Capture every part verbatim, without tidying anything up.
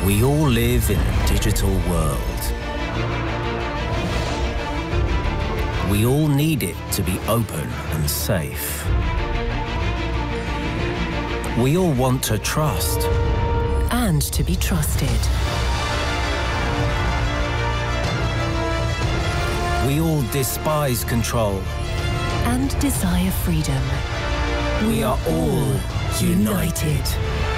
We all live in a digital world. We all need it to be open and safe. We all want to trust. And to be trusted. We all despise control. And desire freedom. We are all united.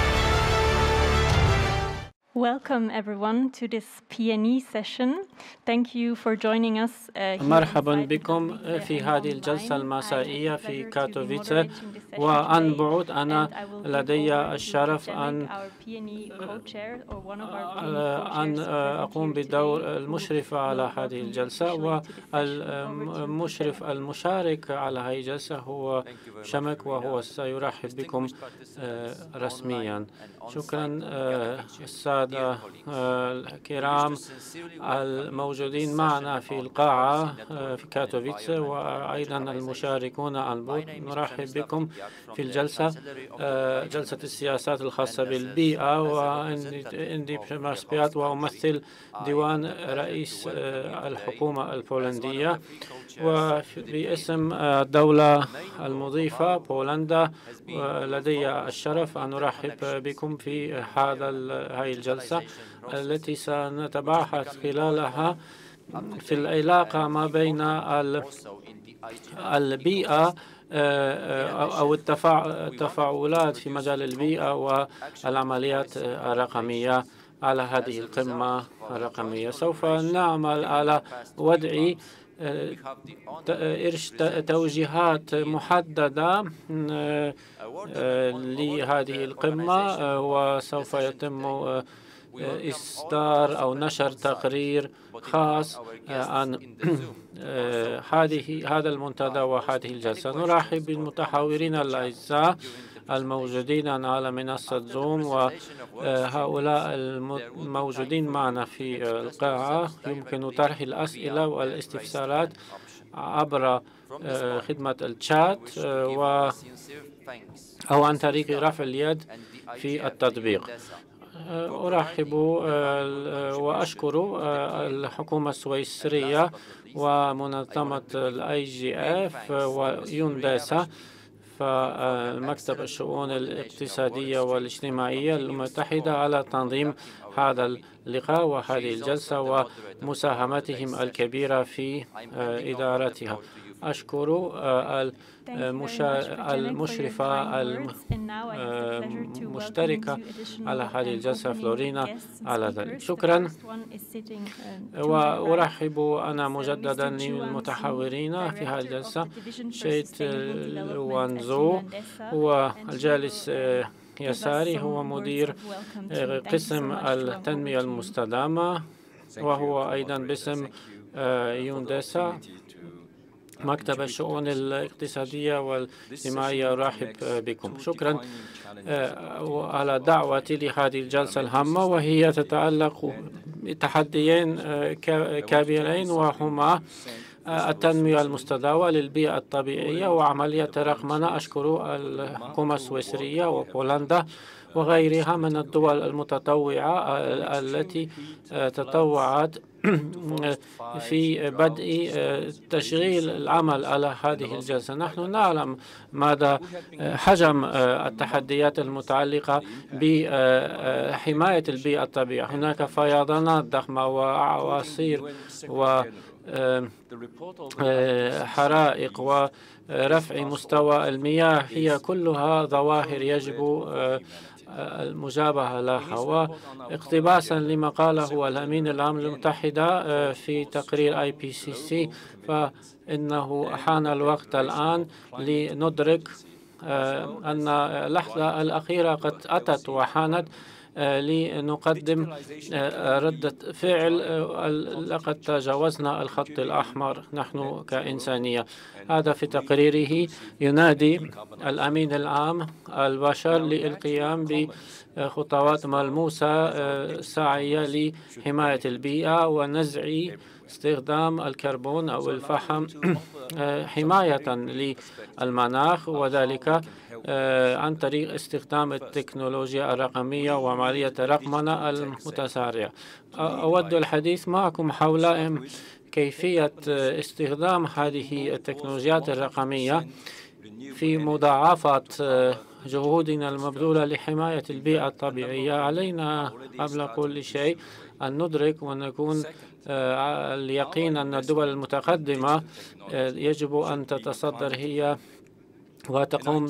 Welcome everyone to this P N E session. Thank you for joining us uh, here مرحبا inside بكم Katowice في and هذه online. الجلسة I المسائية have the في pleasure to be كاتوفيتسا moderating this session وعن today, بعد and أنا I will give لدي over to الشرف Janek, أن our P N E co-chair or one of our P N E أن co-chairs present أقوم here بدور today, who المشرفة على will هذه welcome you الجلسة officially to this session. Over to you, والمشرف Janek. المشارك على هذه الجلسة هو شمك وهو سيرحب بكم رسميا. شكرا السادة الكرام الموجودين معنا في القاعة في كاتوفيتسا وأيضا المشاركون عن بعد. نرحب بكم في الجلسة جلسة السياسات الخاصة بالبيئة، وإندي برماسبيات وأمثل ديوان رئيس الحكومة البولندية، وباسم الدولة المضيفة بولندا لدي الشرف أن أرحب بكم في هذا هذه الجلسة التي سنتباحث خلالها في العلاقة ما بين البيئة أو التفاعلات في مجال البيئة والعمليات الرقمية على هذه القمة الرقمية. سوف نعمل على وضع توجيهات محددة لهذه القمة، وسوف يتم إصدار أو نشر تقرير خاص عن هذه هذا المنتدى وهذه الجلسة. نرحب بالمتحاورين الأعزاء الموجودين على منصة زوم وهؤلاء الموجودين معنا في القاعة. يمكن طرح الأسئلة والاستفسارات عبر خدمة الشات و أو عن طريق رفع اليد في التطبيق. أرحب وأشكر الحكومة السويسرية ومنظمة الآي جي إف ويونديسا فمكتب الشؤون الاقتصادية والاجتماعية المتحدة على تنظيم هذا اللقاء وهذه الجلسة ومساهمتهم الكبيرة في إدارتها. أشكر المشرفة المشتركة على هذه الجلسة فلورينا على ذلك. شكرا، وأرحب أنا مجددا للمتحاورين في هذه الجلسة. شيت لوانزو هو الجالس يساري، هو مدير قسم التنمية المستدامة، وهو أيضا باسم يونديسا مكتب الشؤون الاقتصادية والاجتماعية. أرحب بكم. شكرا على دعوتي لهذه الجلسة الهامة، وهي تتعلق بتحديين كبيرين، وهما التنمية المستدامة للبيئة الطبيعية وعملية الرقمنة. أشكر الحكومة السويسرية وبولندا وغيرها من الدول المتطوعة التي تطوعت في بدء تشغيل العمل على هذه الجلسة. نحن نعلم مدى حجم التحديات المتعلقة بحماية البيئة الطبيعية. هناك فيضانات ضخمة وأعاصير وحرائق ورفع مستوى المياه، هي كلها ظواهر يجب المجابهة لها. واقتباسا لما قاله الأمين العام للمتحدة في تقرير آي بي سي سي، فإنه حان الوقت الآن لندرك أن اللحظة الأخيرة قد أتت وحانت لنقدم ردة فعل. لقد تجاوزنا الخط الأحمر نحن كإنسانية. هذا في تقريره ينادي الأمين العام البشر للقيام بخطوات ملموسة ساعية لحماية البيئة ونزع استخدام الكربون أو الفحم حماية للمناخ، وذلك عن طريق استخدام التكنولوجيا الرقمية وعملية الرقمنة المتسارعة. أود الحديث معكم حول كيفية استخدام هذه التكنولوجيات الرقمية في مضاعفة جهودنا المبذولة لحماية البيئة الطبيعية. علينا قبل كل شيء أن ندرك ونكون اليقين أن الدول المتقدمة يجب أن تتصدر هي وتقوم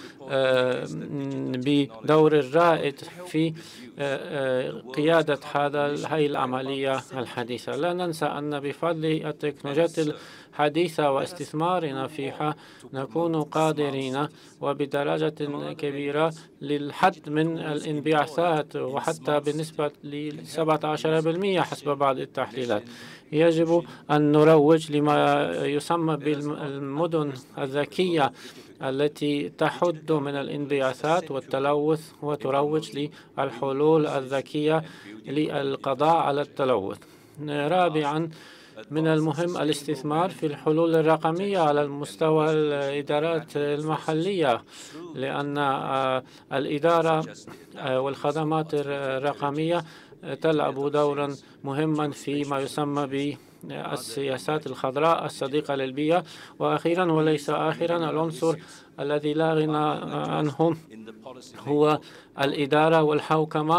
بدور الرائد في قيادة هذا هذه العملية الحديثة. لا ننسى أن بفضل التكنولوجيات الحديثة واستثمارنا فيها نكون قادرين وبدرجة كبيرة للحد من الانبعاثات، وحتى بنسبة ل سبعة عشر بالمئة حسب بعض التحليلات. يجب أن نروج لما يسمى بالمدن الذكية التي تحد من الانبعاثات والتلوث وتروج للحلول الذكية للقضاء على التلوث. رابعا، من المهم الاستثمار في الحلول الرقمية على المستوى الإدارات المحلية، لأن الإدارة والخدمات الرقمية تلعب دورا مهما فيما يسمى بالسياسات الخضراء الصديقة للبيئة. وأخيرا وليس آخرا، العنصر الذي لا غنى عنه هو الإدارة والحوكمة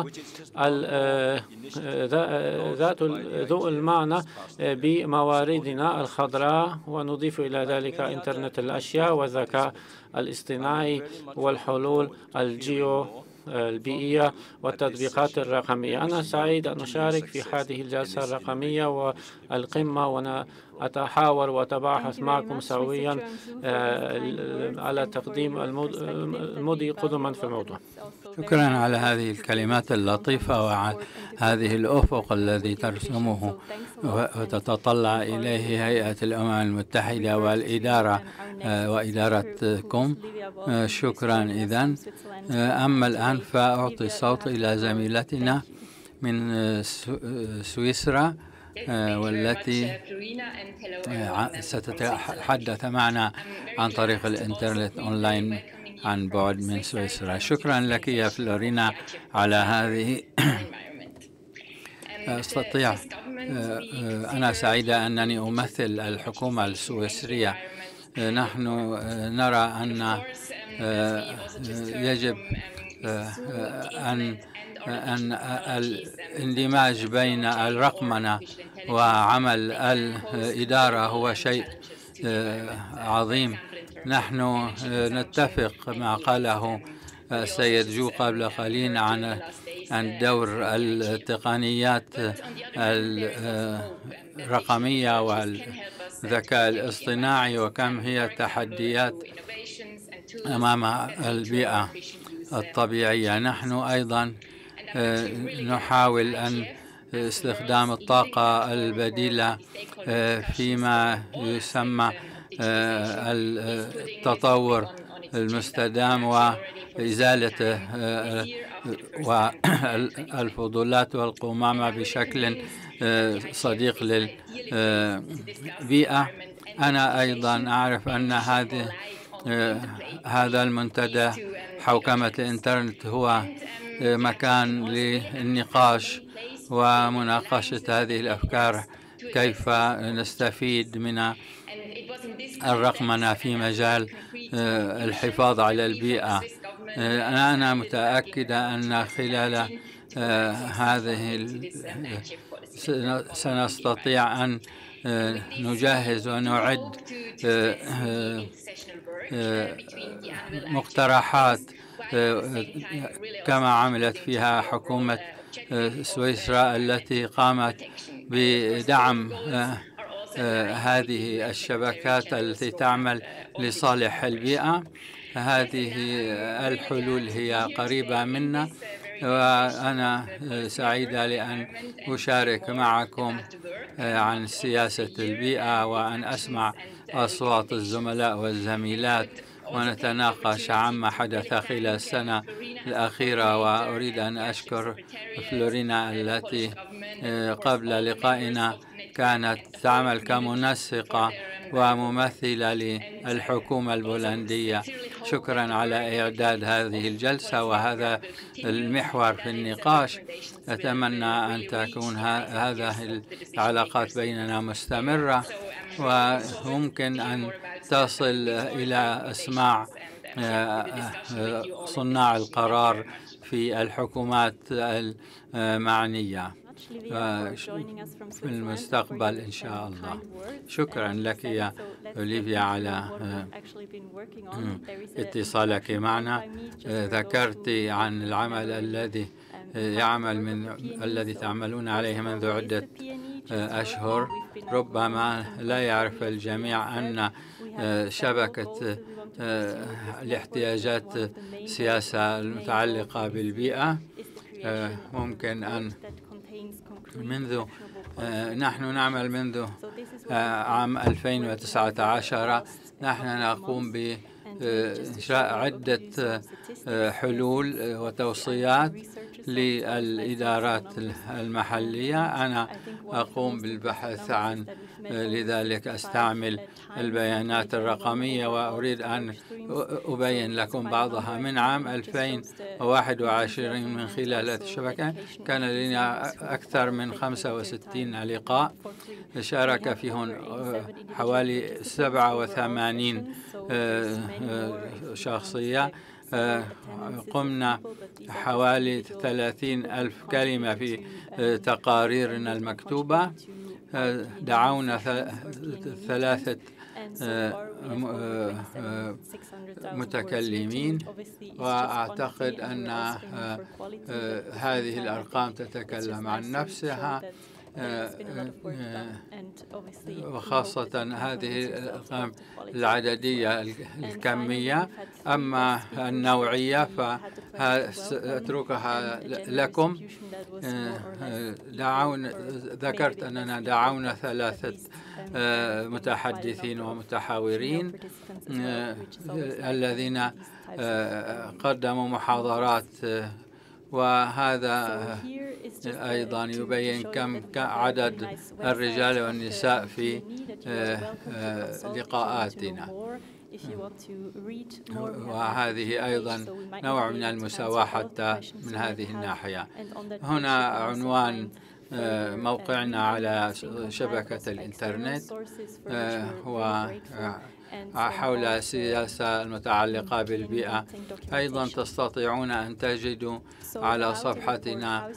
ذات ذو المعنى بمواردنا الخضراء، ونضيف إلى ذلك إنترنت الأشياء والذكاء الاصطناعي والحلول الجيو البيئية والتطبيقات الرقمية. أنا سعيد أن أشارك في هذه الجلسة الرقمية والقمة، وأنا أتحاور وأتباحث معكم سويا على تقديم المضي قدما في الموضوع. شكرا على هذه الكلمات اللطيفة وعلى هذه الأفق الذي ترسمه وتتطلع إليه هيئة الأمم المتحدة والإدارة وإدارتكم. شكرا. إذن أما الآن فأعطي الصوت إلى زميلتنا من سويسرا والتي ستتحدث معنا عن طريق الإنترنت أونلاين عن بعد من سويسرا. شكرا لك يا فلورينا على هذه. أستطيع أنا سعيدة أنني أمثل الحكومة السويسرية. نحن نرى أن يجب أن أن الاندماج بين الرقمنة وعمل الإدارة هو شيء عظيم. نحن نتفق ما قاله السيد جو قبل قليل عن عن دور التقنيات الرقمية والذكاء الاصطناعي وكم هي تحديات أمام البيئة الطبيعية. نحن أيضا نحاول أن استخدام الطاقة البديلة فيما يسمى التطور المستدام وإزالة والفضولات والقمامة بشكل صديق للبيئة. أنا أيضا أعرف أن هذه هذا المنتدى حوكمة الإنترنت هو مكان للنقاش ومناقشة هذه الأفكار، كيف نستفيد من الرقمنة في مجال الحفاظ على البيئة. أنا متأكدة أن خلال هذه سنستطيع أن نجهز ونعد مقترحات كما عملت فيها حكومة سويسرا التي قامت بدعم هذه الشبكات التي تعمل لصالح البيئة. هذه الحلول هي قريبة منا، وأنا سعيدة لأن أشارك معكم عن سياسة البيئة وأن أسمع أصوات الزملاء والزميلات ونتناقش عما حدث خلال السنة الأخيرة. وأريد أن أشكر فلورينا التي قبل لقائنا كانت تعمل كمنسقة وممثلة للحكومة البولندية. شكرا على إعداد هذه الجلسة وهذا المحور في النقاش. أتمنى أن تكون هذه العلاقات بيننا مستمرة وممكن أن تصل إلى أسماع صناع القرار في الحكومات المعنية في المستقبل إن شاء الله. شكرا لك يا أوليفيا على اتصالك معنا. ذكرت عن العمل الذي يعمل من الذي تعملون عليه منذ عدة أشهر. ربما لا يعرف الجميع أن شبكة الاحتياجات السياسة المتعلقة بالبيئة ممكن أن منذ نحن نعمل منذ عام ألفين وتسعة عشر. نحن نقوم بإنشاء عدة حلول وتوصيات للإدارات المحلية. أنا أقوم بالبحث عن لذلك أستعمل البيانات الرقمية وأريد أن أبين لكم بعضها. من عام ألفين وواحد وعشرين من خلال الشبكة كان لنا أكثر من خمسة وستين لقاء شارك فيهم حوالي سبعة وثمانين شخصية. قمنا حوالي ثلاثين ألف كلمة في تقاريرنا المكتوبة. دعونا ثلاثة متكلمين وأعتقد أن هذه الأرقام تتكلم عن نفسها، وخاصة هذه الأرقام العددية الكمية. أما النوعية فأتركها لكم. دعونا ذكرت أننا دعونا ثلاثة متحدثين ومتحاورين الذين قدموا محاضرات، وهذا أيضا يبين كم عدد الرجال والنساء في لقاءاتنا، وهذه أيضا نوع من المساواة حتى من هذه الناحية. هنا عنوان موقعنا على شبكة الإنترنت هو حول السياسة المتعلقة بالبيئة. أيضا تستطيعون أن تجدوا على صفحتنا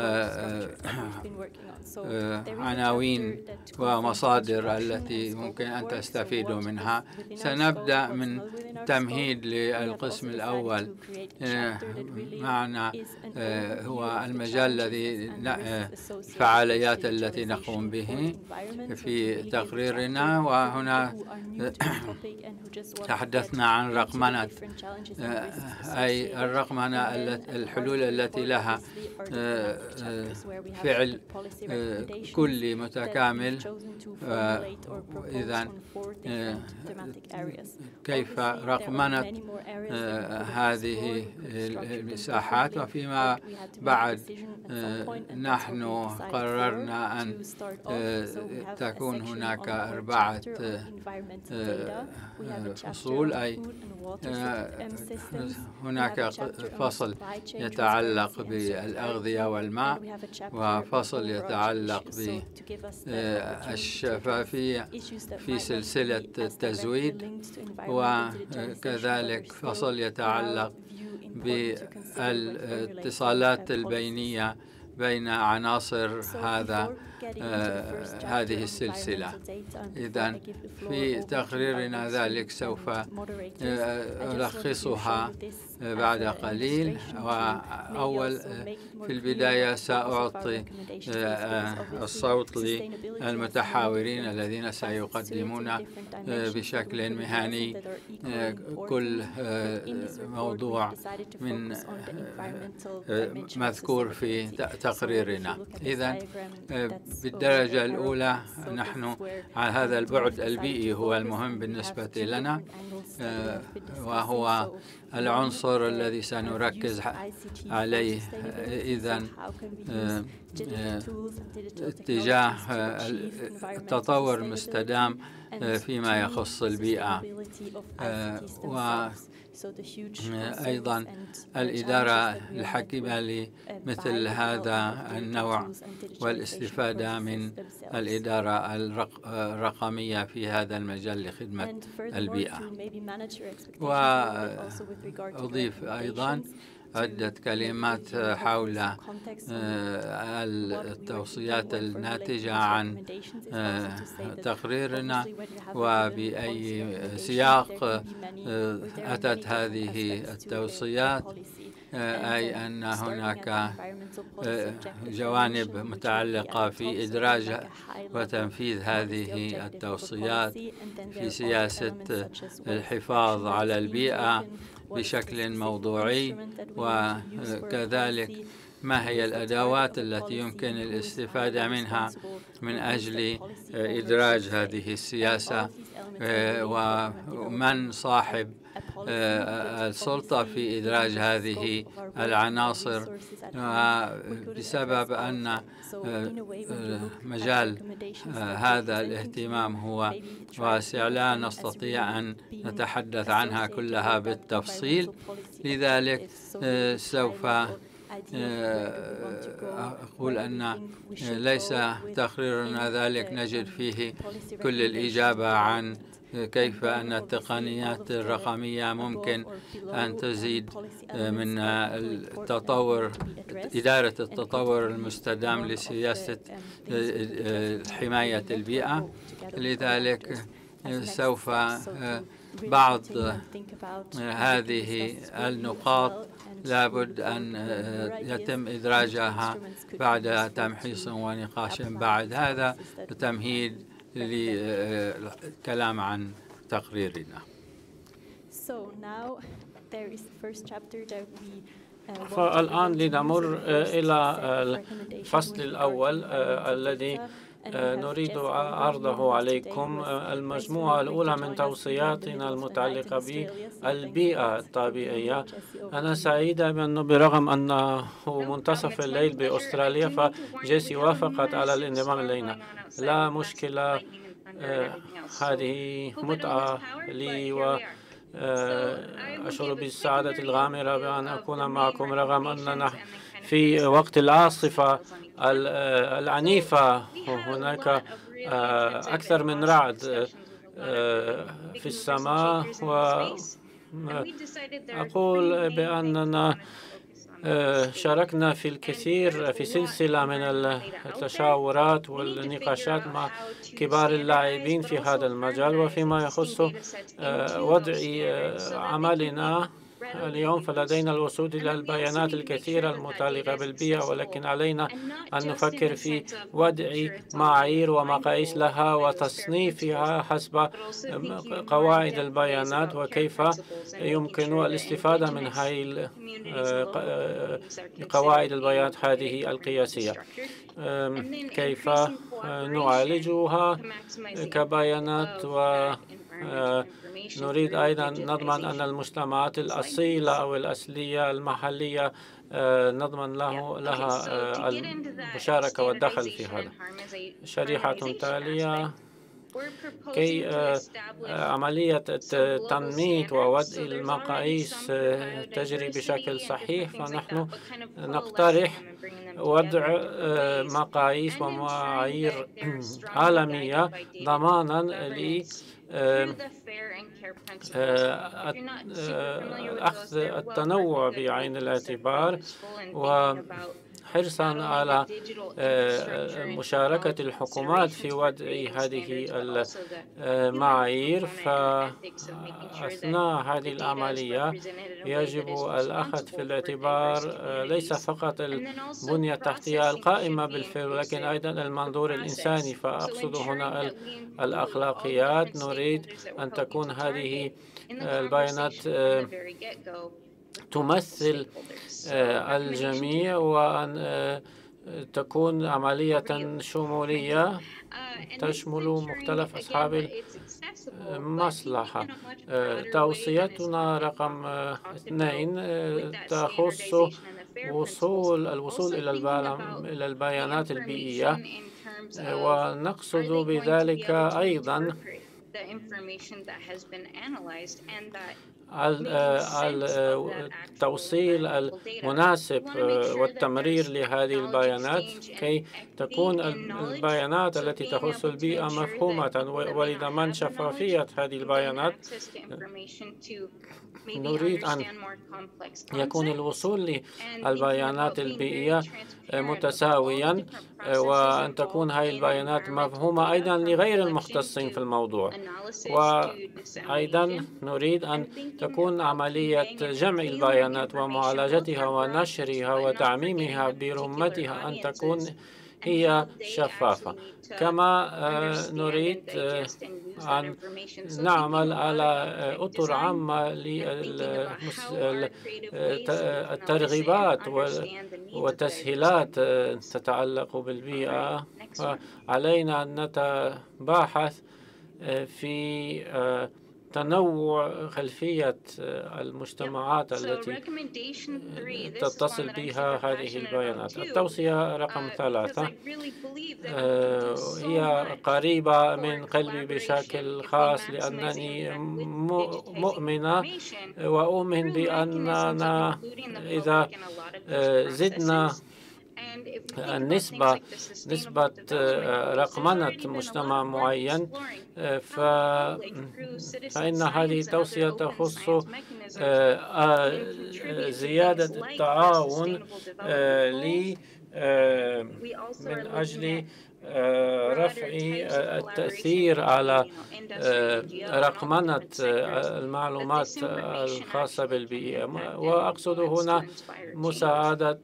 عناوين ومصادر التي ممكن أن تستفيدوا منها. سنبدأ من تمهيد للقسم الأول. معنا هو المجال الذي الفعاليات التي نقوم به في تقريرنا، وهنا تحدثنا عن رقمنة، أي الرقمنة الحلول التي لها فعل كلي متكامل. إذن كيف رقمنة هذه المساحات، وفيما بعد نحن قررنا أن تكون هناك أربعة فصول، أي هناك فصل يتعلق بالأغذية والماء، وفصل يتعلق بالشفافية في سلسلة التزويد، وكذلك فصل يتعلق بالاتصالات البينية بين عناصر هذا آه هذه السلسلة. إذن في تقريرنا ذلك سوف ألخصها بعد قليل. وأول في البداية سأعطي الصوت للمتحاورين الذين سيقدمون بشكل مهني كل موضوع من مذكور في تقريرنا. إذن بالدرجة الأولى نحن على هذا البعد البيئي هو المهم بالنسبة لنا، وهو العنصر الذي سنركز عليه. إذن اتجاه التطور المستدام فيما يخص البيئة، وأيضا الإدارة الحكيمة لمثل هذا النوع والاستفادة من الإدارة الرقمية في هذا المجال لخدمة البيئة. وأضيف أيضا عدة كلمات حول التوصيات الناتجة عن تقريرنا وبأي سياق أتت هذه التوصيات، أي أن هناك جوانب متعلقة في إدراج وتنفيذ هذه التوصيات في سياسة الحفاظ على البيئة بشكل موضوعي، وكذلك ما هي الأدوات التي يمكن الاستفادة منها من أجل إدراج هذه السياسة، ومن صاحب السلطة في إدراج هذه العناصر. بسبب أن مجال هذا الاهتمام هو واسع لا نستطيع أن نتحدث عنها كلها بالتفصيل، لذلك سوف أقول أن ليس تقريرنا ذلك نجد فيه كل الإجابة عن كيف أن التقنيات الرقمية ممكن أن تزيد من التطور، إدارة التطور المستدام لسياسة حماية البيئة. لذلك سوف بعض هذه النقاط لابد أن يتم إدراجها بعد تمحيص ونقاش بعد هذا تمهيد للكلام عن تقريرنا. فالآن لنمر إلى الفصل الأول الذي نريد عرضه عليكم، المجموعة الأولى من توصياتنا المتعلقة بالبيئة الطبيعية. أنا سعيدة بأنه برغم أنه منتصف الليل بأستراليا فجيسي وافقت على الانضمام إلينا. لا مشكلة، هذه متعة لي وأشعر بالسعادة الغامرة بأن أكون معكم رغم أننا في وقت العاصفة العنيفة. هناك أكثر من رعد في السماء، وأقول بأننا شاركنا في الكثير في سلسلة من التشاورات والنقاشات مع كبار اللاعبين في هذا المجال. وفيما يخص وضع عملنا اليوم فلدينا الوصول إلى البيانات الكثيرة المتعلقة بالبيئة، ولكن علينا أن نفكر في وضع معايير ومقاييس لها وتصنيفها حسب قواعد البيانات، وكيف يمكن الاستفادة من هذه قواعد البيانات هذه القياسية، كيف نعالجها كبيانات. و نريد أيضا نضمن أن المجتمعات الأصيلة أو الأصلية المحلية نضمن له لها المشاركة والدخل في هذا. شريحة تالية، كي عملية التنميط ووضع المقاييس تجري بشكل صحيح، فنحن نقترح وضع مقاييس ومعايير عالمية ضمانا ل أخذ التنوع بعين الاعتبار، وحرصا على مشاركة الحكومات في وضع هذه المعايير. فأثناء هذه العملية يجب الأخذ في الاعتبار ليس فقط البنية التحتية القائمة بالفعل، ولكن أيضا المنظور الإنساني. فأقصد هنا الأخلاقيات. نريد أن تكون هذه البيانات تمثل الجميع، وأن تكون عملية شمولية تشمل مختلف أصحاب المصلحة. توصيتنا رقم اثنين تخص وصول الوصول إلى إلى البيانات البيئية، ونقصد بذلك أيضا التوصيل المناسب والتمرير لهذه البيانات كي تكون البيانات التي تخص البيئة مفهومة، ولضمان شفافية هذه البيانات نريد أن يكون الوصول للبيانات البيئية متساويا، وأن تكون هذه البيانات مفهومة أيضا لغير المختصين في الموضوع. وأيضا نريد أن تكون عملية جمع البيانات ومعالجتها ونشرها وتعميمها برمتها أن تكون هي شفافة. كما نريد أن نعمل على أطر عامة للترغيبات والتسهيلات تتعلق بالبيئة، وعلينا أن نتباحث في تنوع خلفية المجتمعات التي تتصل بها هذه البيانات. التوصية رقم ثلاثة هي قريبة من قلبي بشكل خاص، لأنني مؤمنة وأؤمن بأننا إذا زدنا النسبة نسبة رقمنة مجتمع معين فإن هذه التوصية تخص زيادة التعاون من أجل رفع التأثير على رقمنة المعلومات الخاصة بالبيئة، وأقصد هنا مساعدة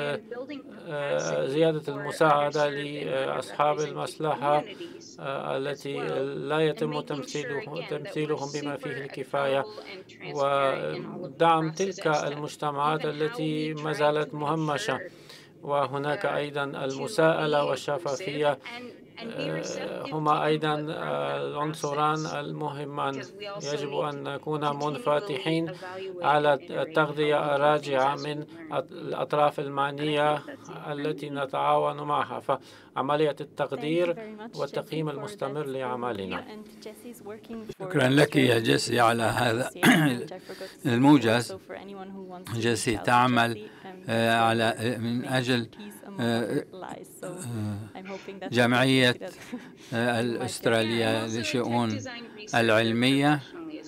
زيادة المساعدة لأصحاب المصلحة التي لا يتم تمثيلهم بما فيه الكفاية، ودعم تلك المجتمعات التي ما زالت مهمشة. وهناك أيضا المساءلة والشفافية هما أيضا العنصران المهمان. يجب أن نكون منفتحين على التغذية الراجعة من الأطراف المعنية التي نتعاون معها، فعملية التقدير والتقييم المستمر لعملنا. شكرا لك يا جيسي على هذا الموجز. جيسي تعمل على من أجل جمعية الأسترالية للشؤون العلمية،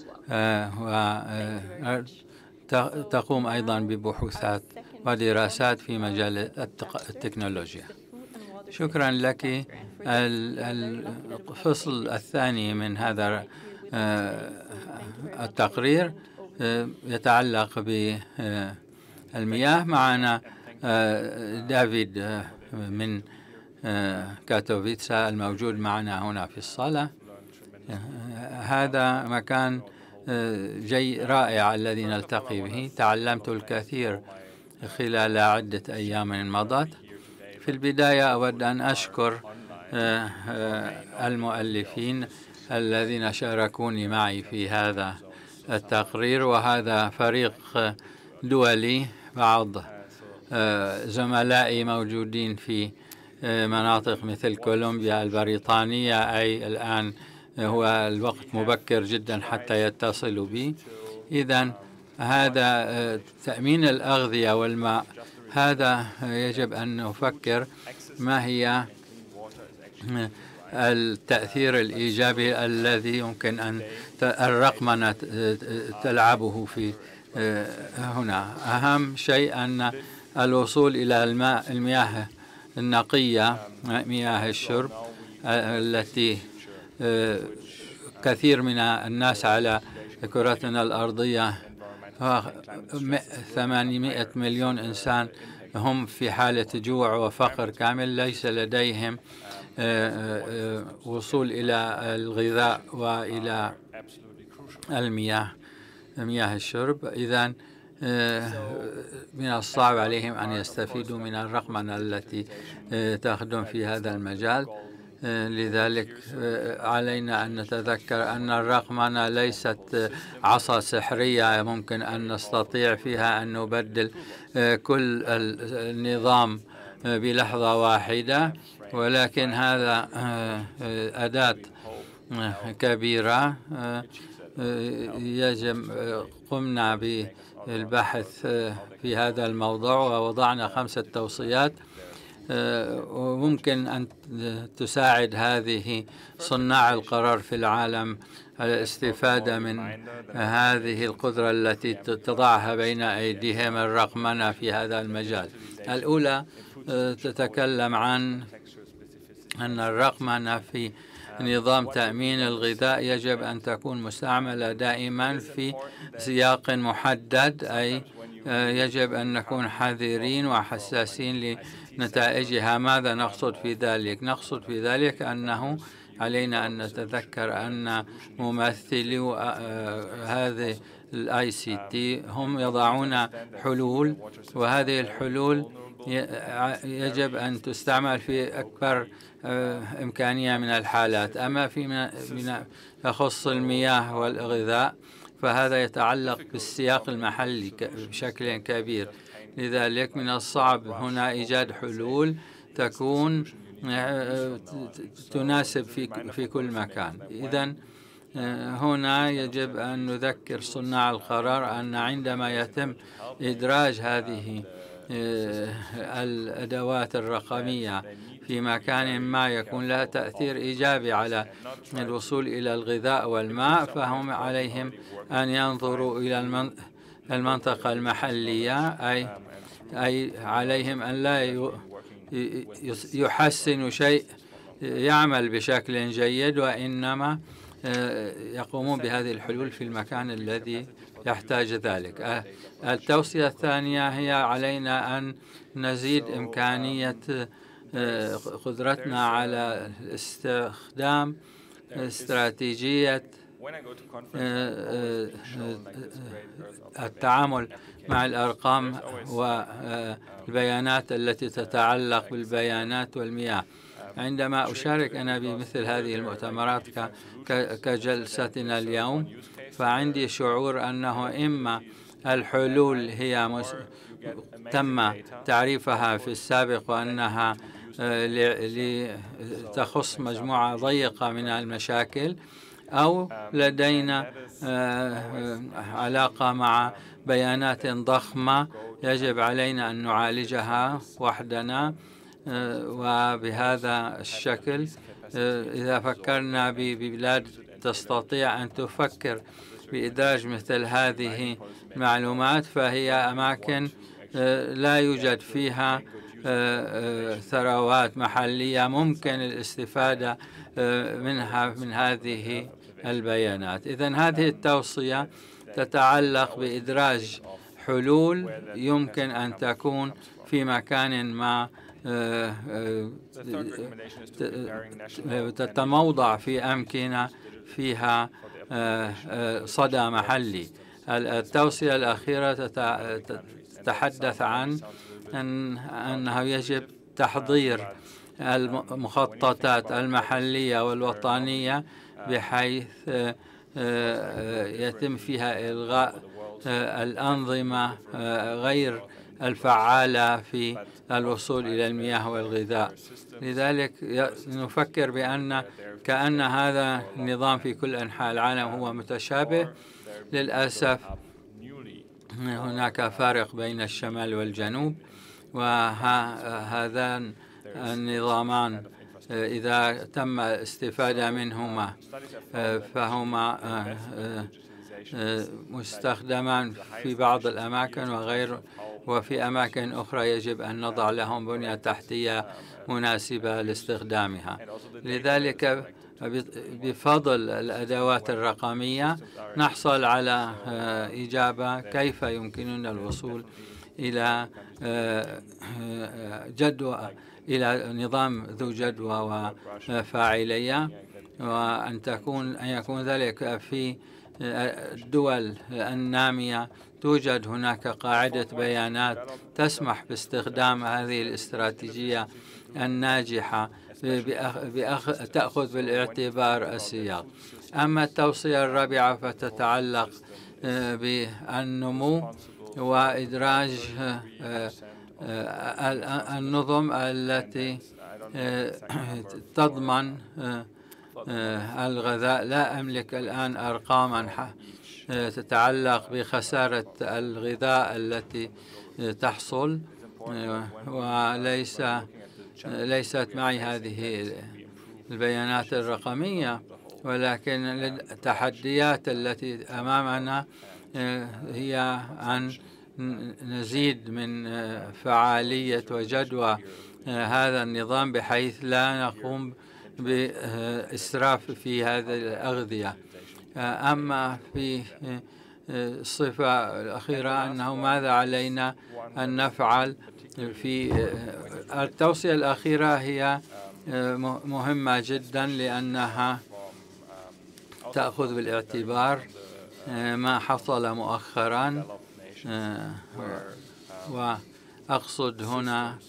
وتقوم أيضا ببحوثات ودراسات في مجال التكنولوجيا. شكرا لك. الفصل الثاني من هذا التقرير يتعلق بالمياه. معنا دافيد من كاتوفيتسا الموجود معنا هنا في الصالة. هذا مكان جي رائع الذي نلتقي به. تعلمت الكثير خلال عدة أيام مضت. في البداية أود أن أشكر المؤلفين الذين شاركوني معي في هذا التقرير، وهذا فريق دولي. بعض زملائي موجودين في مناطق مثل كولومبيا البريطانية، أي الآن هو الوقت مبكر جدا حتى يتصلوا بي. إذن هذا تأمين الأغذية والماء، هذا يجب أن نفكر ما هي التأثير الإيجابي الذي يمكن أن الرقمنة تلعبه في هنا. أهم شيء أن الوصول إلى الماء المياه النقية، مياه الشرب التي كثير من الناس على كرتنا الأرضية، ثمانمائة مليون إنسان هم في حالة جوع وفقر كامل، ليس لديهم وصول إلى الغذاء وإلى المياه مياه الشرب. إذن من الصعب عليهم أن يستفيدوا من الرقمنة التي تخدم في هذا المجال. لذلك علينا أن نتذكر أن الرقمنة ليست عصا سحرية ممكن أن نستطيع فيها أن نبدل كل النظام بلحظة واحدة، ولكن هذا أداة كبيرة. يجب قمنا بالبحث في هذا الموضوع ووضعنا خمسة توصيات وممكن أن تساعد هذه صناع القرار في العالم على الاستفادة من هذه القدرة التي تضعها بين أيديهم الرقمنة في هذا المجال. الأولى تتكلم عن أن الرقمنة في نظام تأمين الغذاء يجب أن تكون مستعملة دائما في سياق محدد، أي يجب أن نكون حذرين وحساسين لنتائجها. ماذا نقصد في ذلك؟ نقصد في ذلك أنه علينا أن نتذكر أن ممثلي هذه الاي سي تي هم يضعون حلول، وهذه الحلول يجب أن تستعمل في أكبر إمكانية من الحالات. أما فيما يخص المياه والغذاء فهذا يتعلق بالسياق المحلي بشكل كبير، لذلك من الصعب هنا إيجاد حلول تكون تناسب في في كل مكان. إذن هنا يجب أن نذكر صناع القرار أن عندما يتم إدراج هذه الأدوات الرقمية في مكان ما يكون لها تأثير إيجابي على الوصول إلى الغذاء والماء، فهم عليهم أن ينظروا إلى المنطقة المحلية، أي أي عليهم أن لا يحسنوا شيء يعمل بشكل جيد، وإنما يقومون بهذه الحلول في المكان الذي يحتاج ذلك. التوصية الثانية هي علينا أن نزيد إمكانية قدرتنا على استخدام استراتيجية التعامل مع الأرقام والبيانات التي تتعلق بالبيانات والمياه. عندما أشارك أنا بمثل هذه المؤتمرات كجلستنا اليوم، فعندي شعور أنه إما الحلول هي مس... تم تعريفها في السابق وأنها لتخص مجموعة ضيقة من المشاكل، أو لدينا علاقة مع بيانات ضخمة يجب علينا أن نعالجها وحدنا. وبهذا الشكل إذا فكرنا ببلاد تستطيع أن تفكر بإدراج مثل هذه المعلومات، فهي أماكن لا يوجد فيها ثروات محلية ممكن الاستفادة منها من هذه البيانات. إذن هذه التوصية تتعلق بإدراج حلول يمكن أن تكون في مكان ما تتموضع في أمكنة فيها صدى محلي. التوصية الأخيرة تتحدث عن أن أنه يجب تحضير المخططات المحلية والوطنية بحيث يتم فيها إلغاء الأنظمة غير الفعالة في الوصول إلى المياه والغذاء. لذلك نفكر بأن كأن هذا النظام في كل أنحاء العالم هو متشابه. للأسف هناك فارق بين الشمال والجنوب، وهذان النظامان إذا تم الاستفادة منهما فهما مستخدمان في بعض الأماكن وغير وفي أماكن أخرى يجب أن نضع لهم بنية تحتية مناسبة لاستخدامها. لذلك بفضل الأدوات الرقمية نحصل على إجابة كيف يمكننا الوصول إلى جدوى إلى نظام ذو جدوى وفاعلية، وأن تكون أن يكون ذلك في الدول النامية توجد هناك قاعدة بيانات تسمح باستخدام هذه الاستراتيجية الناجحة بأخ بأخ تأخذ بالاعتبار السياق. أما التوصية الرابعة فتتعلق بالنمو وإدراج النظم التي تضمن الغذاء. لا أملك الآن أرقاما تتعلق بخسارة الغذاء التي تحصل، وليس ليست معي هذه البيانات الرقمية، ولكن التحديات التي أمامنا هي أن نزيد من فعالية وجدوى هذا النظام بحيث لا نقوم بإسراف في هذه الأغذية. أما في الصفة الأخيرة أنه ماذا علينا أن نفعل في التوصية الأخيرة هي مهمة جدا لأنها تأخذ بالاعتبار ما حصل مؤخرا، وأقصد هنا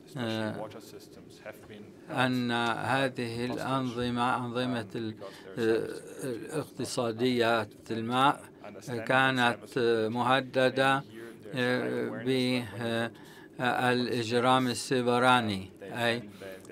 أن هذه الأنظمة أنظمة الاقتصادية الماء كانت مهددة بالإجرام السيبراني، أي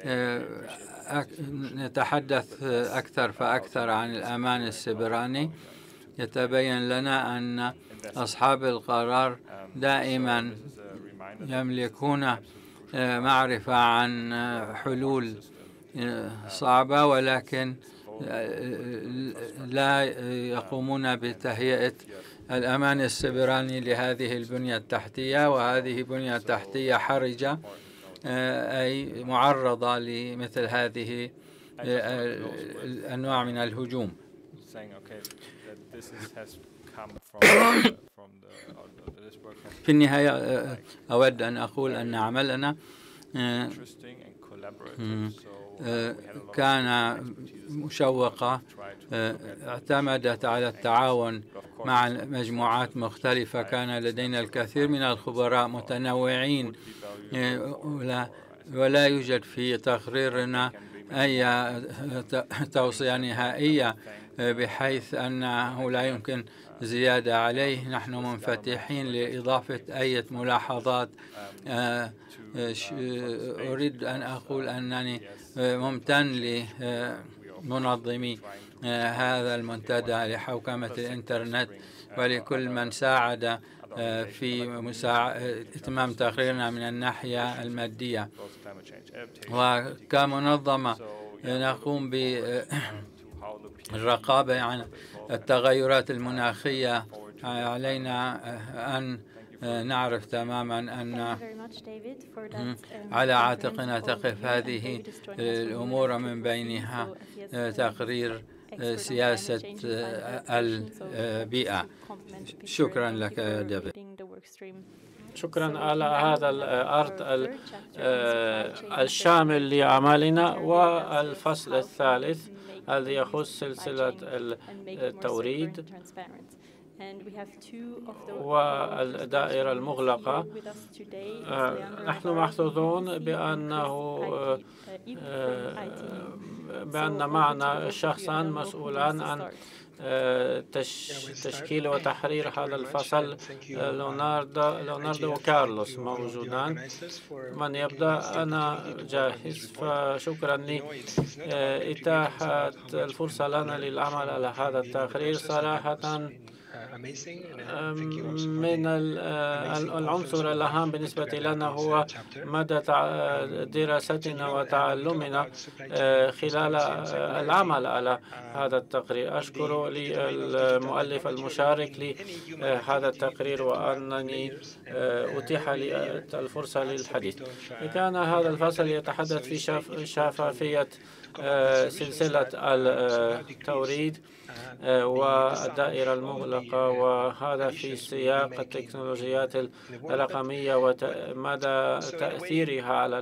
نتحدث أكثر فأكثر عن الأمان السيبراني. يتبين لنا أن أصحاب القرار دائما يملكون معرفة عن حلول صعبة، ولكن لا يقومون بتهيئة الأمان السيبراني لهذه البنية التحتية، وهذه بنية تحتية حرجة أي معرضة لمثل هذه الأنواع من الهجوم. في النهاية أود أن أقول أن عملنا كان مشوقة، اعتمدت على التعاون مع مجموعات مختلفة. كان لدينا الكثير من الخبراء متنوعين، ولا يوجد في تقريرنا أي توصية نهائية بحيث أنه لا يمكن زيادة عليه. نحن منفتحين لإضافة أي ملاحظات. أريد أن أقول أنني ممتن لمنظمي هذا المنتدى لحوكمة الإنترنت ولكل من ساعد في إتمام تقريرنا من الناحية المادية. وكمنظمة نقوم بالرقابة عن التغيرات المناخية، علينا أن نعرف تماما أن على عاتقنا تقف هذه الأمور، من بينها تقرير سياسة البيئة. شكرا لك ديفيد. شكرا على هذا العرض الشامل لأعمالنا. والفصل الثالث الذي يخص سلسلة التوريد والدائرة المغلقة. نحن محظوظون بأنه بأن معنا شخصا مسؤولا عن تشكيل وتحرير هذا الفصل. ليوناردو ليوناردو وكارلوس موجودان. من يبدأ؟ أنا جاهز. فشكرا لإتاحة الفرصة لنا للعمل على هذا التقرير. صراحة من العنصر الأهم بالنسبة لنا هو مدى دراستنا وتعلمنا خلال العمل على هذا التقرير. أشكر للمؤلف المشارك لهذا التقرير وأنني أتيح لي الفرصة للحديث. كان هذا الفصل يتحدث في شفافية سلسلة التوريد والدائرة المغلقة وهذا في سياق التكنولوجيات الرقمية ومدى تأثيرها على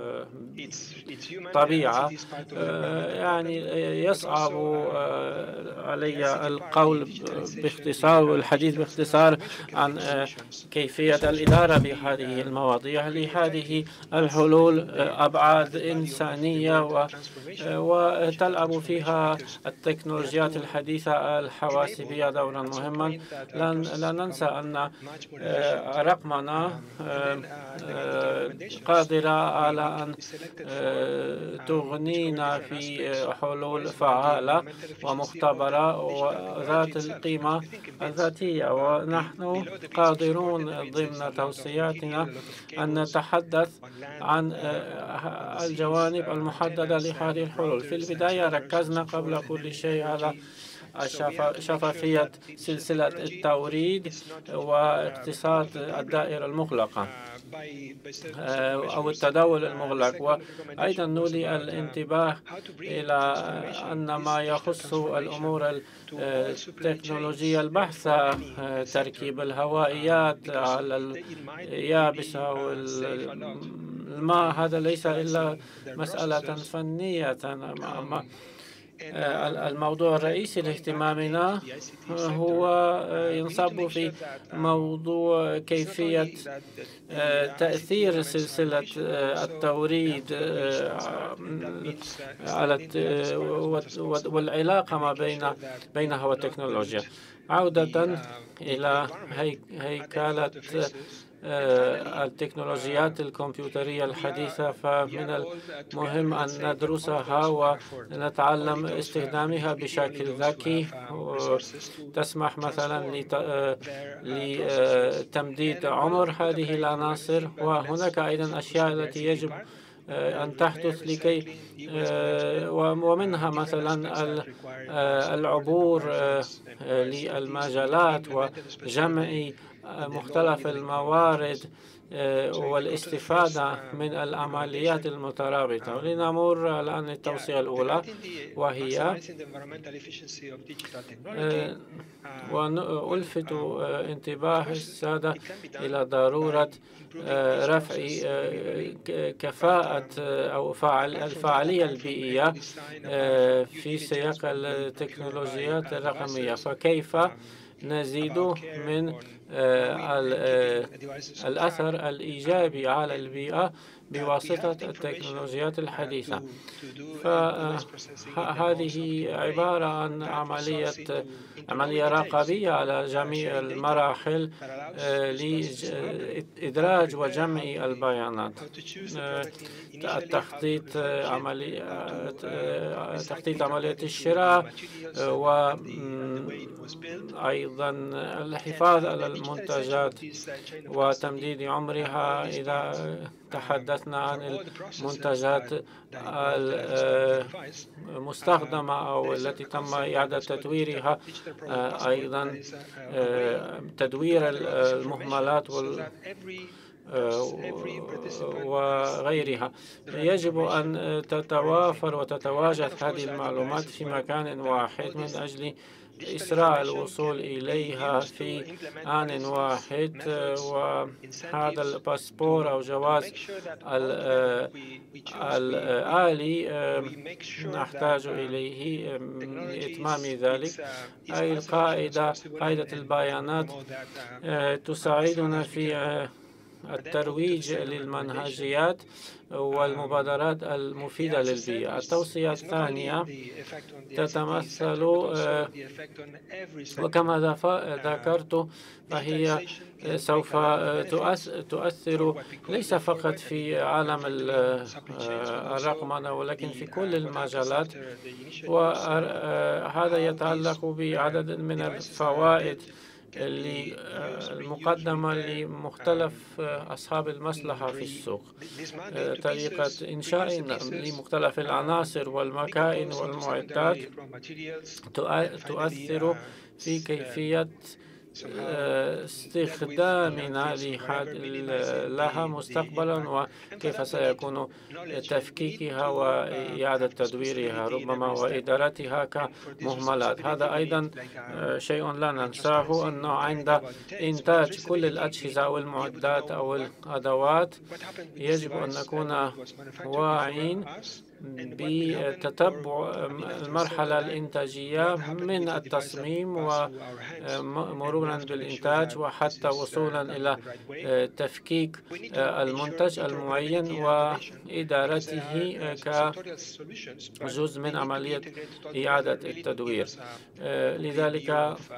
الطبيعة. يعني يصعب علي القول باختصار والحديث باختصار عن كيفية الإدارة بهذه المواضيع. لهذه الحلول أبعاد إنسانية وتلعب فيها التكنولوجيات الحديثة الحواسيبية دورا مهما. لا ننسى أن رقمنا قادرة على أن تغنينا في حلول فعالة ومختبرة وذات القيمة الذاتية، ونحن قادرون ضمن توصياتنا أن نتحدث عن الجوانب المحددة لهذه الحلول. في البداية ركزنا قبل كل شيء على شفافية سلسلة التوريد واقتصاد الدائرة المغلقة أو التداول المغلق، وأيضا نولي الانتباه إلى أن ما يخص الأمور التكنولوجية البحثة، تركيب الهوائيات على اليابسة والماء، هذا ليس إلا مسألة فنية. الموضوع الرئيسي لاهتمامنا هو ينصب في موضوع كيفية تأثير سلسلة التوريد على والعلاقة ما بين بينها والتكنولوجيا. عودة إلى هيكلة التكنولوجيات الكمبيوترية الحديثة، فمن المهم أن ندرسها ونتعلم استخدامها بشكل ذكي. تسمح مثلا لتمديد عمر هذه العناصر، وهناك أيضا أشياء التي يجب أن تحدث لكي ومنها مثلا العبور للمجالات وجمع مختلف الموارد والاستفادة من العمليات المترابطة. ولنمر الآن التوصية الأولى، وهي وألفت انتباه السادة إلى ضرورة رفع كفاءة أو الفاعلية البيئية في سياق التكنولوجيات الرقمية. فكيف نزيد من الأثر الإيجابي على البيئة بواسطة التكنولوجيات الحديثة؟ فهذه عبارة عن عملية عملية رقابية على جميع المراحل لإدراج وجمع البيانات، التخطيط عملية تخطيط عملية الشراء، وأيضا الحفاظ على المنتجات وتمديد عمرها إذا تحدثنا عن المنتجات المستخدمة أو التي تم إعادة تدويرها، أيضا تدوير المهملات وال وغيرها. يجب أن تتوافر وتتواجد هذه المعلومات في مكان واحد من أجل إسراع الوصول إليها في آن واحد، وهذا الباسبور أو جواز الآلي نحتاج إليه لإتمام ذلك. أي القاعدة قاعدة البيانات تساعدنا في الترويج للمنهجيات والمبادرات المفيدة للبيئة. التوصية الثانية تتمثل وكما ذكرت فهي سوف تؤثر ليس فقط في عالم الرقمنة ولكن في كل المجالات، وهذا يتعلق بعدد من الفوائد المقدمة لمختلف أصحاب المصلحة في السوق. طريقة إنشاء لمختلف العناصر والمكائن والمعدات تؤثر في كيفية استخدامنا لها مستقبلا، وكيف سيكون تفكيكها وإعادة تدويرها ربما وإدارتها كمهملات. هذا أيضا شيء لا ننساه، أنه عند إنتاج كل الأجهزة أو المعدات أو الأدوات يجب أن نكون واعين بتتبع المرحلة الإنتاجية من التصميم ومرورا بالإنتاج وحتى وصولا إلى تفكيك المنتج المعين وإدارته كجزء من عملية إعادة التدوير. لذلك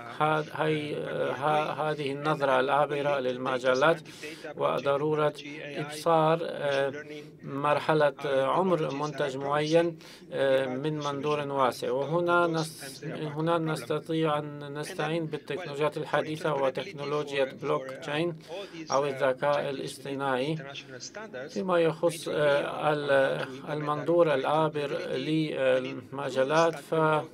هذه النظرة العابرة للمجالات وضرورة إبصار مرحلة عمر منتج معين من منظور واسع. وهنا هنا نستطيع أن نستعين بالتكنولوجيات الحديثة وتكنولوجيا بلوك تشين أو الذكاء الاصطناعي فيما يخص المنظور العابر للمجالات. ف